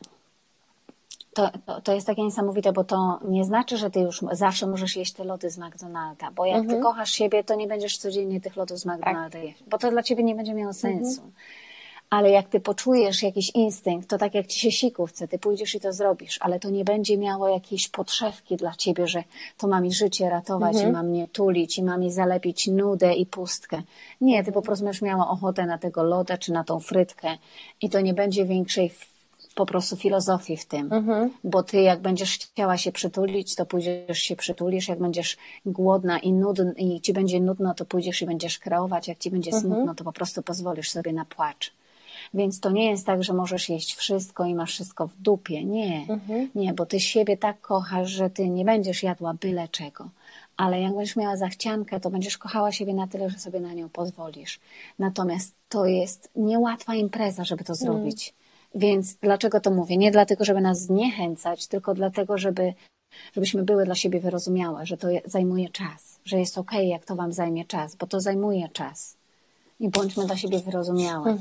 to jest takie niesamowite, bo to nie znaczy, że ty już zawsze możesz jeść te lody z McDonalda, bo jak ty kochasz siebie, to nie będziesz codziennie tych lodów z McDonalda jeść, bo to dla ciebie nie będzie miało sensu. Ale jak ty poczujesz jakiś instynkt, to tak jak ci się siku chce, ty pójdziesz i to zrobisz, ale to nie będzie miało jakiejś podszewki dla ciebie, że to ma mi życie ratować i ma mnie tulić i ma mi zalepić nudę i pustkę. Nie, ty po prostu będziesz miała ochotę na tego loda czy na tą frytkę i to nie będzie większej po prostu filozofii w tym, bo ty jak będziesz chciała się przytulić, to pójdziesz się przytulisz, jak będziesz głodna i ci będzie nudno, to pójdziesz i będziesz kreować, jak ci będzie smutno, to po prostu pozwolisz sobie na płacz. Więc to nie jest tak, że możesz jeść wszystko i masz wszystko w dupie. Nie, nie, bo ty siebie tak kochasz, że ty nie będziesz jadła byle czego. Ale jak będziesz miała zachciankę, to będziesz kochała siebie na tyle, że sobie na nią pozwolisz. Natomiast to jest niełatwa impreza, żeby to zrobić. Więc dlaczego to mówię? Nie dlatego, żeby nas zniechęcać, tylko dlatego, żebyśmy były dla siebie wyrozumiałe, że to zajmuje czas, że jest okej, jak to wam zajmie czas, bo to zajmuje czas. I bądźmy dla siebie wyrozumiałe.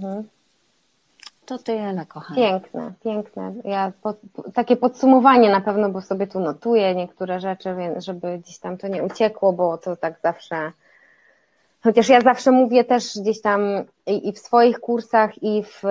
To tyle, kochani. Piękne, piękne. Takie podsumowanie na pewno, bo sobie tu notuję niektóre rzeczy, więc żeby gdzieś tam to nie uciekło, bo to tak zawsze... Chociaż ja zawsze mówię też gdzieś tam i w swoich kursach, i w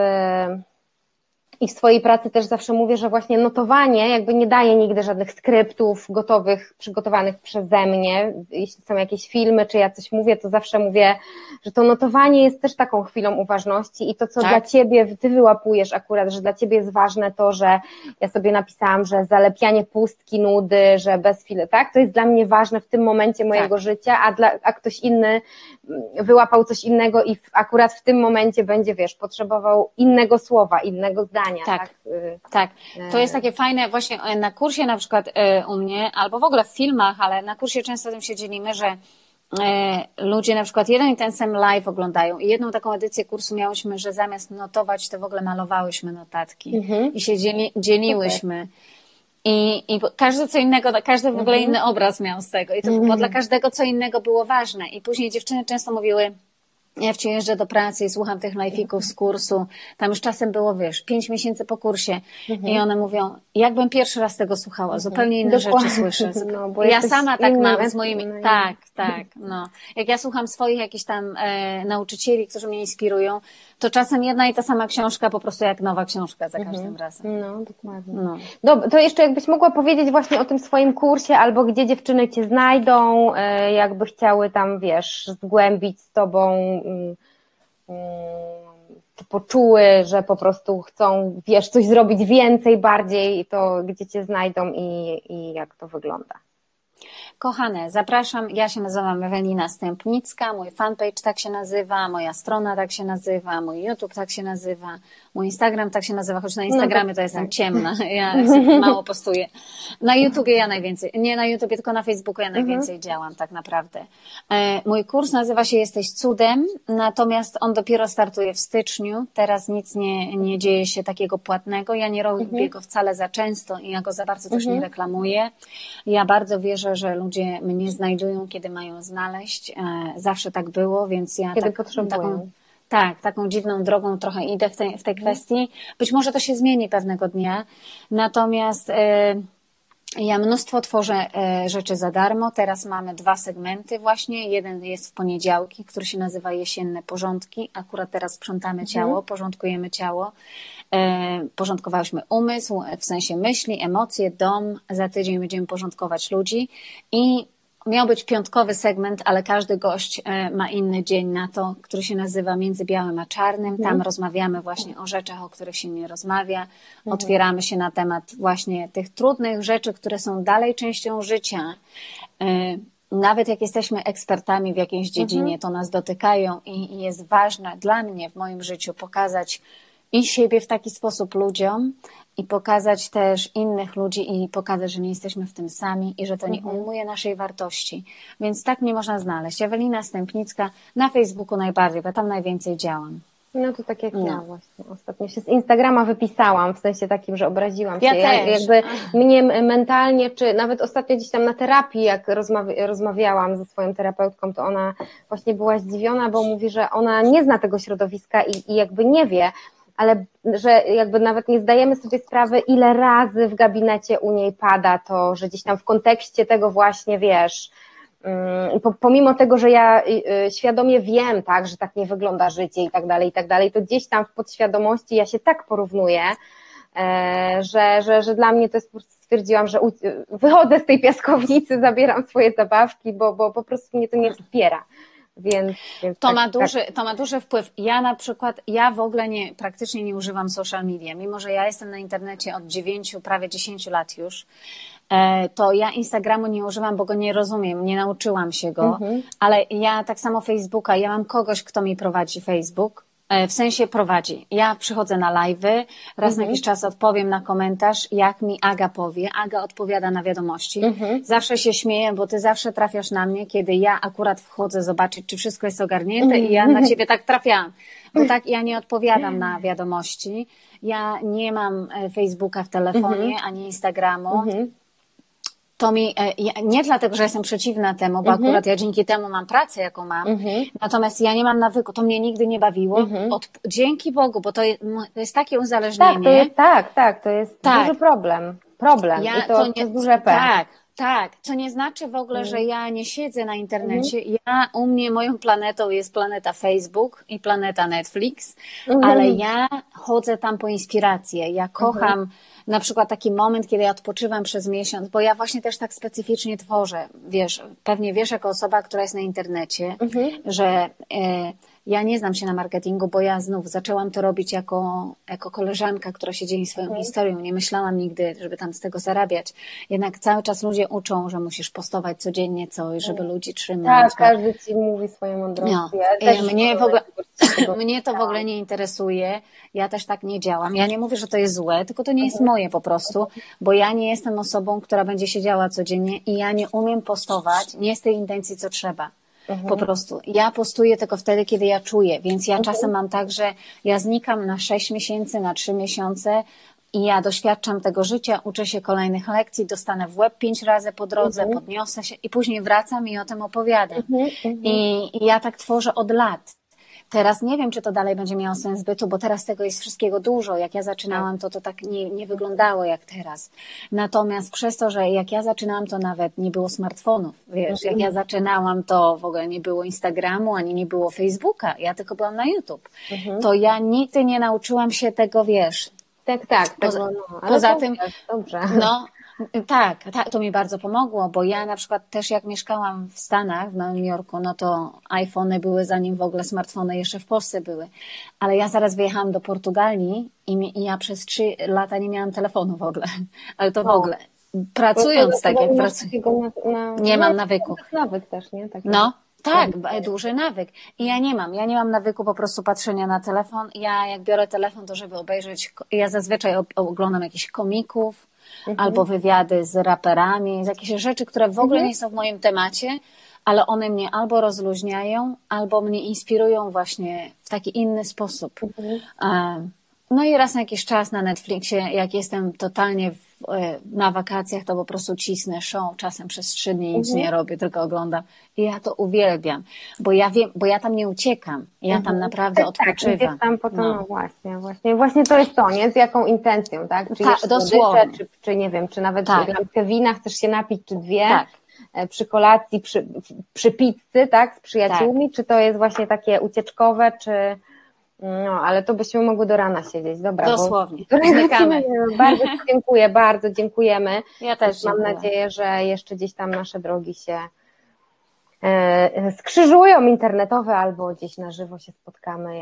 swojej pracy też zawsze mówię, że właśnie notowanie jakby nie daje nigdy żadnych skryptów gotowych, przygotowanych przeze mnie. Jeśli są jakieś filmy, czy ja coś mówię, to zawsze mówię, że to notowanie jest też taką chwilą uważności i to, co dla ciebie, ty wyłapujesz akurat, że dla ciebie jest ważne to, że ja sobie napisałam, że zalepianie pustki, nudy, że bez chwili, tak? To jest dla mnie ważne w tym momencie mojego życia, a ktoś inny wyłapał coś innego i akurat w tym momencie będzie, potrzebował innego słowa, innego zdania. Tak. To jest takie fajne właśnie na kursie na przykład u mnie, albo w ogóle w filmach, ale na kursie często tym się dzielimy, że ludzie na przykład jeden i ten sam live oglądają i jedną taką edycję kursu miałyśmy, że zamiast notować, to w ogóle malowałyśmy notatki i się dzieliłyśmy. I każdy co innego, każdy w ogóle inny obraz miał z tego. I to bo dla każdego co innego było ważne. I później dziewczyny często mówiły, ja jeżdżę do pracy i słucham tych live'ików z kursu. Tam już czasem było, 5 miesięcy po kursie. I one mówią, jakbym pierwszy raz tego słuchała, zupełnie inne rzeczy słyszę. No, bo ja sama tak mam z moimi... Tak. Jak ja słucham swoich jakichś tam nauczycieli, którzy mnie inspirują, to czasem jedna i ta sama książka po prostu jak nowa książka za każdym razem. No, dokładnie. To jeszcze jakbyś mogła powiedzieć właśnie o tym swoim kursie, albo gdzie dziewczyny cię znajdą, jakby chciały tam, zgłębić z tobą, czy poczuły, że po prostu chcą, coś zrobić więcej, bardziej, to gdzie cię znajdą i jak to wygląda? Kochane, zapraszam, ja się nazywam Ewelina Stępnicka, mój fanpage tak się nazywa, moja strona tak się nazywa, mój YouTube tak się nazywa, mój Instagram tak się nazywa, choć na Instagramie to jestem ciemna, ja mało postuję. Na YouTubie ja najwięcej, nie na YouTubie, tylko na Facebooku ja najwięcej działam tak naprawdę. Mój kurs nazywa się Jesteś cudem, natomiast on dopiero startuje w styczniu, teraz nic nie dzieje się takiego płatnego, ja nie robię go wcale za często i ja go za bardzo też nie reklamuję. Ja bardzo wierzę, że ludzie mnie znajdują, kiedy mają znaleźć. Zawsze tak było, więc ja kiedy potrzebują. Taką dziwną drogą trochę idę w tej kwestii. Być może to się zmieni pewnego dnia. Natomiast Ja mnóstwo tworzę rzeczy za darmo. Teraz mamy 2 segmenty właśnie. Jeden jest w poniedziałki, który się nazywa Jesienne Porządki. Akurat teraz sprzątamy ciało, porządkujemy ciało. Porządkowałyśmy umysł, w sensie myśli, emocje, dom. Za tydzień będziemy porządkować ludzi. I miał być piątkowy segment, ale każdy gość ma inny dzień na to, który się nazywa Między Białym a Czarnym. Tam rozmawiamy właśnie o rzeczach, o których się nie rozmawia. Otwieramy się na temat właśnie tych trudnych rzeczy, które są dalej częścią życia. Nawet jak jesteśmy ekspertami w jakiejś dziedzinie, to nas dotykają i jest ważne dla mnie w moim życiu pokazać i siebie w taki sposób ludziom, i pokazać też innych ludzi i pokazać, że nie jesteśmy w tym sami i że to nie ujmuje naszej wartości. Więc tak mnie można znaleźć. Ewelina Stępnicka na Facebooku najbardziej, bo tam najwięcej działam. No to tak jak ja właśnie. Ostatnio się z Instagrama wypisałam, w sensie takim, że obraziłam się. Ja też. Jakby mnie mentalnie, czy nawet ostatnio gdzieś tam na terapii, jak rozmawiałam ze swoją terapeutką, to ona właśnie była zdziwiona, bo mówi, że ona nie zna tego środowiska i jakby nie wie, ale że jakby nawet nie zdajemy sobie sprawy, ile razy w gabinecie u niej pada to, że gdzieś tam w kontekście tego właśnie, wiesz, pomimo tego, że ja świadomie wiem, tak, że tak nie wygląda życie i tak dalej, to gdzieś tam w podświadomości ja się tak porównuję, że dla mnie to jest, po prostu stwierdziłam, że wychodzę z tej piaskownicy, zabieram swoje zabawki, bo po prostu mnie to nie wspiera. Więc to ma duży wpływ. Ja na przykład, w ogóle praktycznie nie używam social media, mimo że ja jestem na internecie od 9, prawie 10 lat już, to ja Instagramu nie używam, bo go nie rozumiem, nie nauczyłam się go, ale ja tak samo Facebooka, ja mam kogoś, kto mi prowadzi Facebook, w sensie prowadzi. Ja przychodzę na live'y, raz na jakiś czas odpowiem na komentarz, jak mi Aga powie. Aga odpowiada na wiadomości. Zawsze się śmieję, bo ty zawsze trafiasz na mnie, kiedy ja akurat wchodzę zobaczyć, czy wszystko jest ogarnięte i ja na ciebie tak trafiałam. Bo tak ja nie odpowiadam na wiadomości. Ja nie mam Facebooka w telefonie, ani Instagramu. To mi, nie dlatego, że jestem przeciwna temu, bo akurat ja dzięki temu mam pracę, jaką mam, natomiast ja nie mam nawyku, to mnie nigdy nie bawiło, dzięki Bogu, bo to jest takie uzależnienie. To jest duży problem, i to jest duże P. Tak, co nie znaczy w ogóle, że ja nie siedzę na internecie. U mnie moją planetą jest planeta Facebook i planeta Netflix, ale ja chodzę tam po inspirację. Ja kocham na przykład taki moment, kiedy ja odpoczywam przez miesiąc, bo ja właśnie też tak specyficznie tworzę. Wiesz, pewnie wiesz jako osoba, która jest na internecie, że ja nie znam się na marketingu, bo ja znów zaczęłam to robić jako koleżanka, która się dzieli swoją historią. Nie myślałam nigdy, żeby tam z tego zarabiać. Jednak cały czas ludzie uczą, że musisz postować codziennie coś, żeby ludzi trzymać. Tak, każdy ci mówi swoje mądrości. Mnie to w ogóle nie interesuje. Ja też tak nie działam. Ja nie mówię, że to jest złe, tylko to nie jest moje po prostu, bo ja nie jestem osobą, która będzie siedziała codziennie i ja nie umiem postować, nie z tej intencji, co trzeba. Po prostu. Ja postuję tylko wtedy, kiedy ja czuję, więc ja czasem mam tak, że ja znikam na 6 miesięcy, na 3 miesiące i ja doświadczam tego życia, uczę się kolejnych lekcji, dostanę w łeb 5 razy po drodze, podniosę się i później wracam i o tym opowiadam. I ja tak tworzę od lat. Teraz nie wiem, czy to dalej będzie miało sens bytu, bo teraz tego jest wszystkiego dużo. Jak ja zaczynałam, to tak nie wyglądało jak teraz. Natomiast przez to, że jak ja zaczynałam, to nawet nie było smartfonów. Wiesz, jak ja zaczynałam, to w ogóle nie było Instagramu, ani nie było Facebooka. Ja tylko byłam na YouTube. To ja nigdy nie nauczyłam się tego, wiesz. Tak. Poza tym, dobrze. Tak, to mi bardzo pomogło, bo ja na przykład też jak mieszkałam w Stanach, w Nowym Jorku, no to iPhony były zanim w ogóle smartfony jeszcze w Polsce były. Ale ja zaraz wyjechałam do Portugalii i ja przez 3 lata nie miałam telefonu w ogóle. Ale to w ogóle. Pracując tak jak pracuję. Nie mam nawyku. Nawyk też, nie? Tak, duży nawyk. I ja nie mam nawyku po prostu patrzenia na telefon. Ja jak biorę telefon, to żeby obejrzeć, ja zazwyczaj oglądam jakichś komików, albo wywiady z raperami, z jakieś rzeczy, które w ogóle nie są w moim temacie, ale one mnie albo rozluźniają, albo mnie inspirują właśnie w taki inny sposób. No i raz na jakiś czas na Netflixie, jak jestem totalnie na wakacjach to po prostu cisnę show, czasem przez 3 dni nic nie robię, tylko oglądam. I ja to uwielbiam, bo ja wiem, bo ja tam nie uciekam, ja tam naprawdę odpoczywam. Tak, tam po to, no właśnie to jest to, nie? Z jaką intencją, tak? Czy jesz dosłownie. Czy nie wiem, czy nawet lampkę wina chcesz się napić, czy 2. Tak. Przy kolacji, przy pizzy, tak, z przyjaciółmi, czy to jest właśnie takie ucieczkowe, czy ale to byśmy mogły do rana siedzieć, dobra. Dosłownie. Bardzo dziękujemy. Ja też Mam nadzieję, że jeszcze gdzieś tam nasze drogi się skrzyżują internetowe, albo gdzieś na żywo się spotkamy,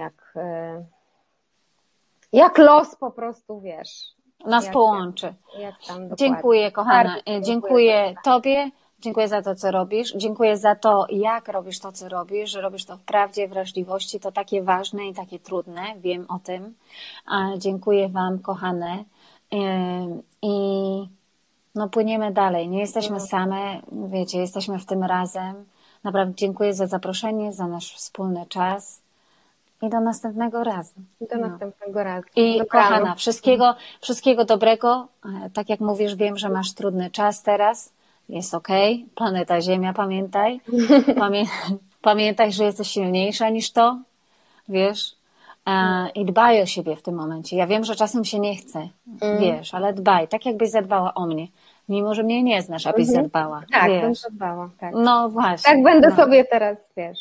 jak los po prostu, wiesz. Nas połączy. Dziękuję, kochana. Dziękuję Tobie. Dziękuję za to, co robisz. Dziękuję za to, jak robisz to, co robisz, że robisz to w prawdzie, wrażliwości. To takie ważne i takie trudne. Wiem o tym. Dziękuję Wam, kochane. I płyniemy dalej. Nie jesteśmy same. Wiecie, jesteśmy w tym razem. Naprawdę dziękuję za zaproszenie, za nasz wspólny czas. I do następnego razu. Następnego razu. I kochana, wszystkiego dobrego. Tak jak mówisz, wiem, że masz trudny czas teraz. Jest okej. Planeta Ziemia, pamiętaj. Pamiętaj, że jesteś silniejsza niż to. Wiesz? I dbaj o siebie w tym momencie. Ja wiem, że czasem się nie chce. Wiesz, ale dbaj. Tak jakbyś zadbała o mnie. Mimo, że mnie nie znasz, abyś zadbała. Tak, wiesz. bym zadbała. Tak. No właśnie. Tak będę sobie teraz, wiesz,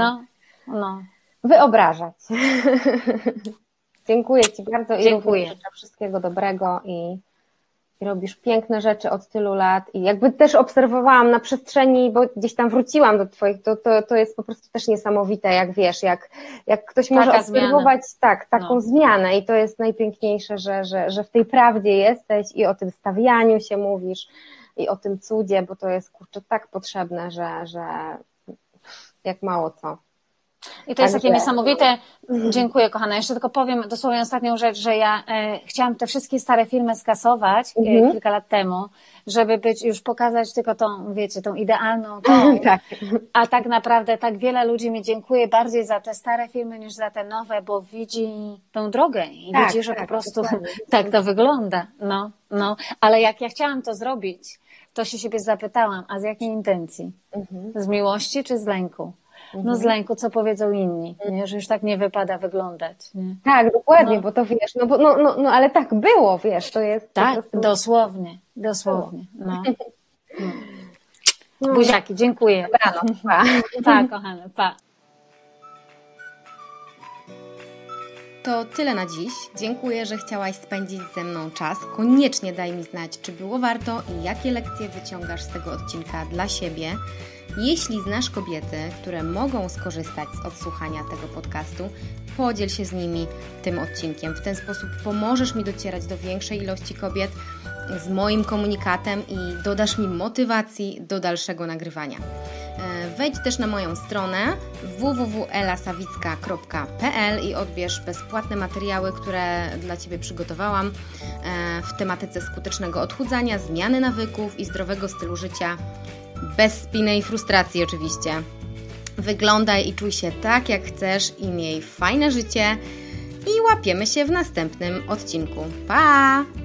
wyobrażać. Dziękuję Ci bardzo i dziękuję. Życzę wszystkiego dobrego i robisz piękne rzeczy od tylu lat i jakby też obserwowałam na przestrzeni, bo gdzieś tam wróciłam do Twoich, to jest po prostu też niesamowite, jak wiesz, jak ktoś może obserwować taką zmianę i to jest najpiękniejsze, że w tej prawdzie jesteś i o tym stawianiu się mówisz i o tym cudzie, bo to jest, kurczę, tak potrzebne, że jak mało co. I to jest takie niesamowite. Dziękuję, kochana. Jeszcze tylko powiem dosłownie ostatnią rzecz, że ja chciałam te wszystkie stare filmy skasować kilka lat temu, żeby już pokazać tylko tą, wiecie, tą idealną tak. A tak naprawdę tak wiele ludzi mi dziękuję bardziej za te stare filmy niż za te nowe, bo widzi tą drogę i widzi, że po prostu tak to wygląda. No. Ale jak ja chciałam to zrobić, to się siebie zapytałam, a z jakiej intencji? Z miłości czy z lęku? No z lęku, co powiedzą inni, nie? Że już tak nie wypada wyglądać. Nie? Tak, dokładnie, bo to wiesz, ale tak było, wiesz, to jest tak, po prostu... dosłownie. Buziaki, dziękuję. Dobranoc, pa. Pa, kochane, pa. To tyle na dziś. Dziękuję, że chciałaś spędzić ze mną czas. Koniecznie daj mi znać, czy było warto i jakie lekcje wyciągasz z tego odcinka dla siebie. Jeśli znasz kobiety, które mogą skorzystać z odsłuchania tego podcastu, podziel się z nimi tym odcinkiem. W ten sposób pomożesz mi docierać do większej ilości kobiet z moim komunikatem i dodasz mi motywacji do dalszego nagrywania. Wejdź też na moją stronę www.elasawicka.pl i odbierz bezpłatne materiały, które dla Ciebie przygotowałam w tematyce skutecznego odchudzania, zmiany nawyków i zdrowego stylu życia. Bez spiny i frustracji oczywiście. Wyglądaj i czuj się tak, jak chcesz i miej fajne życie i łapiemy się w następnym odcinku. Pa!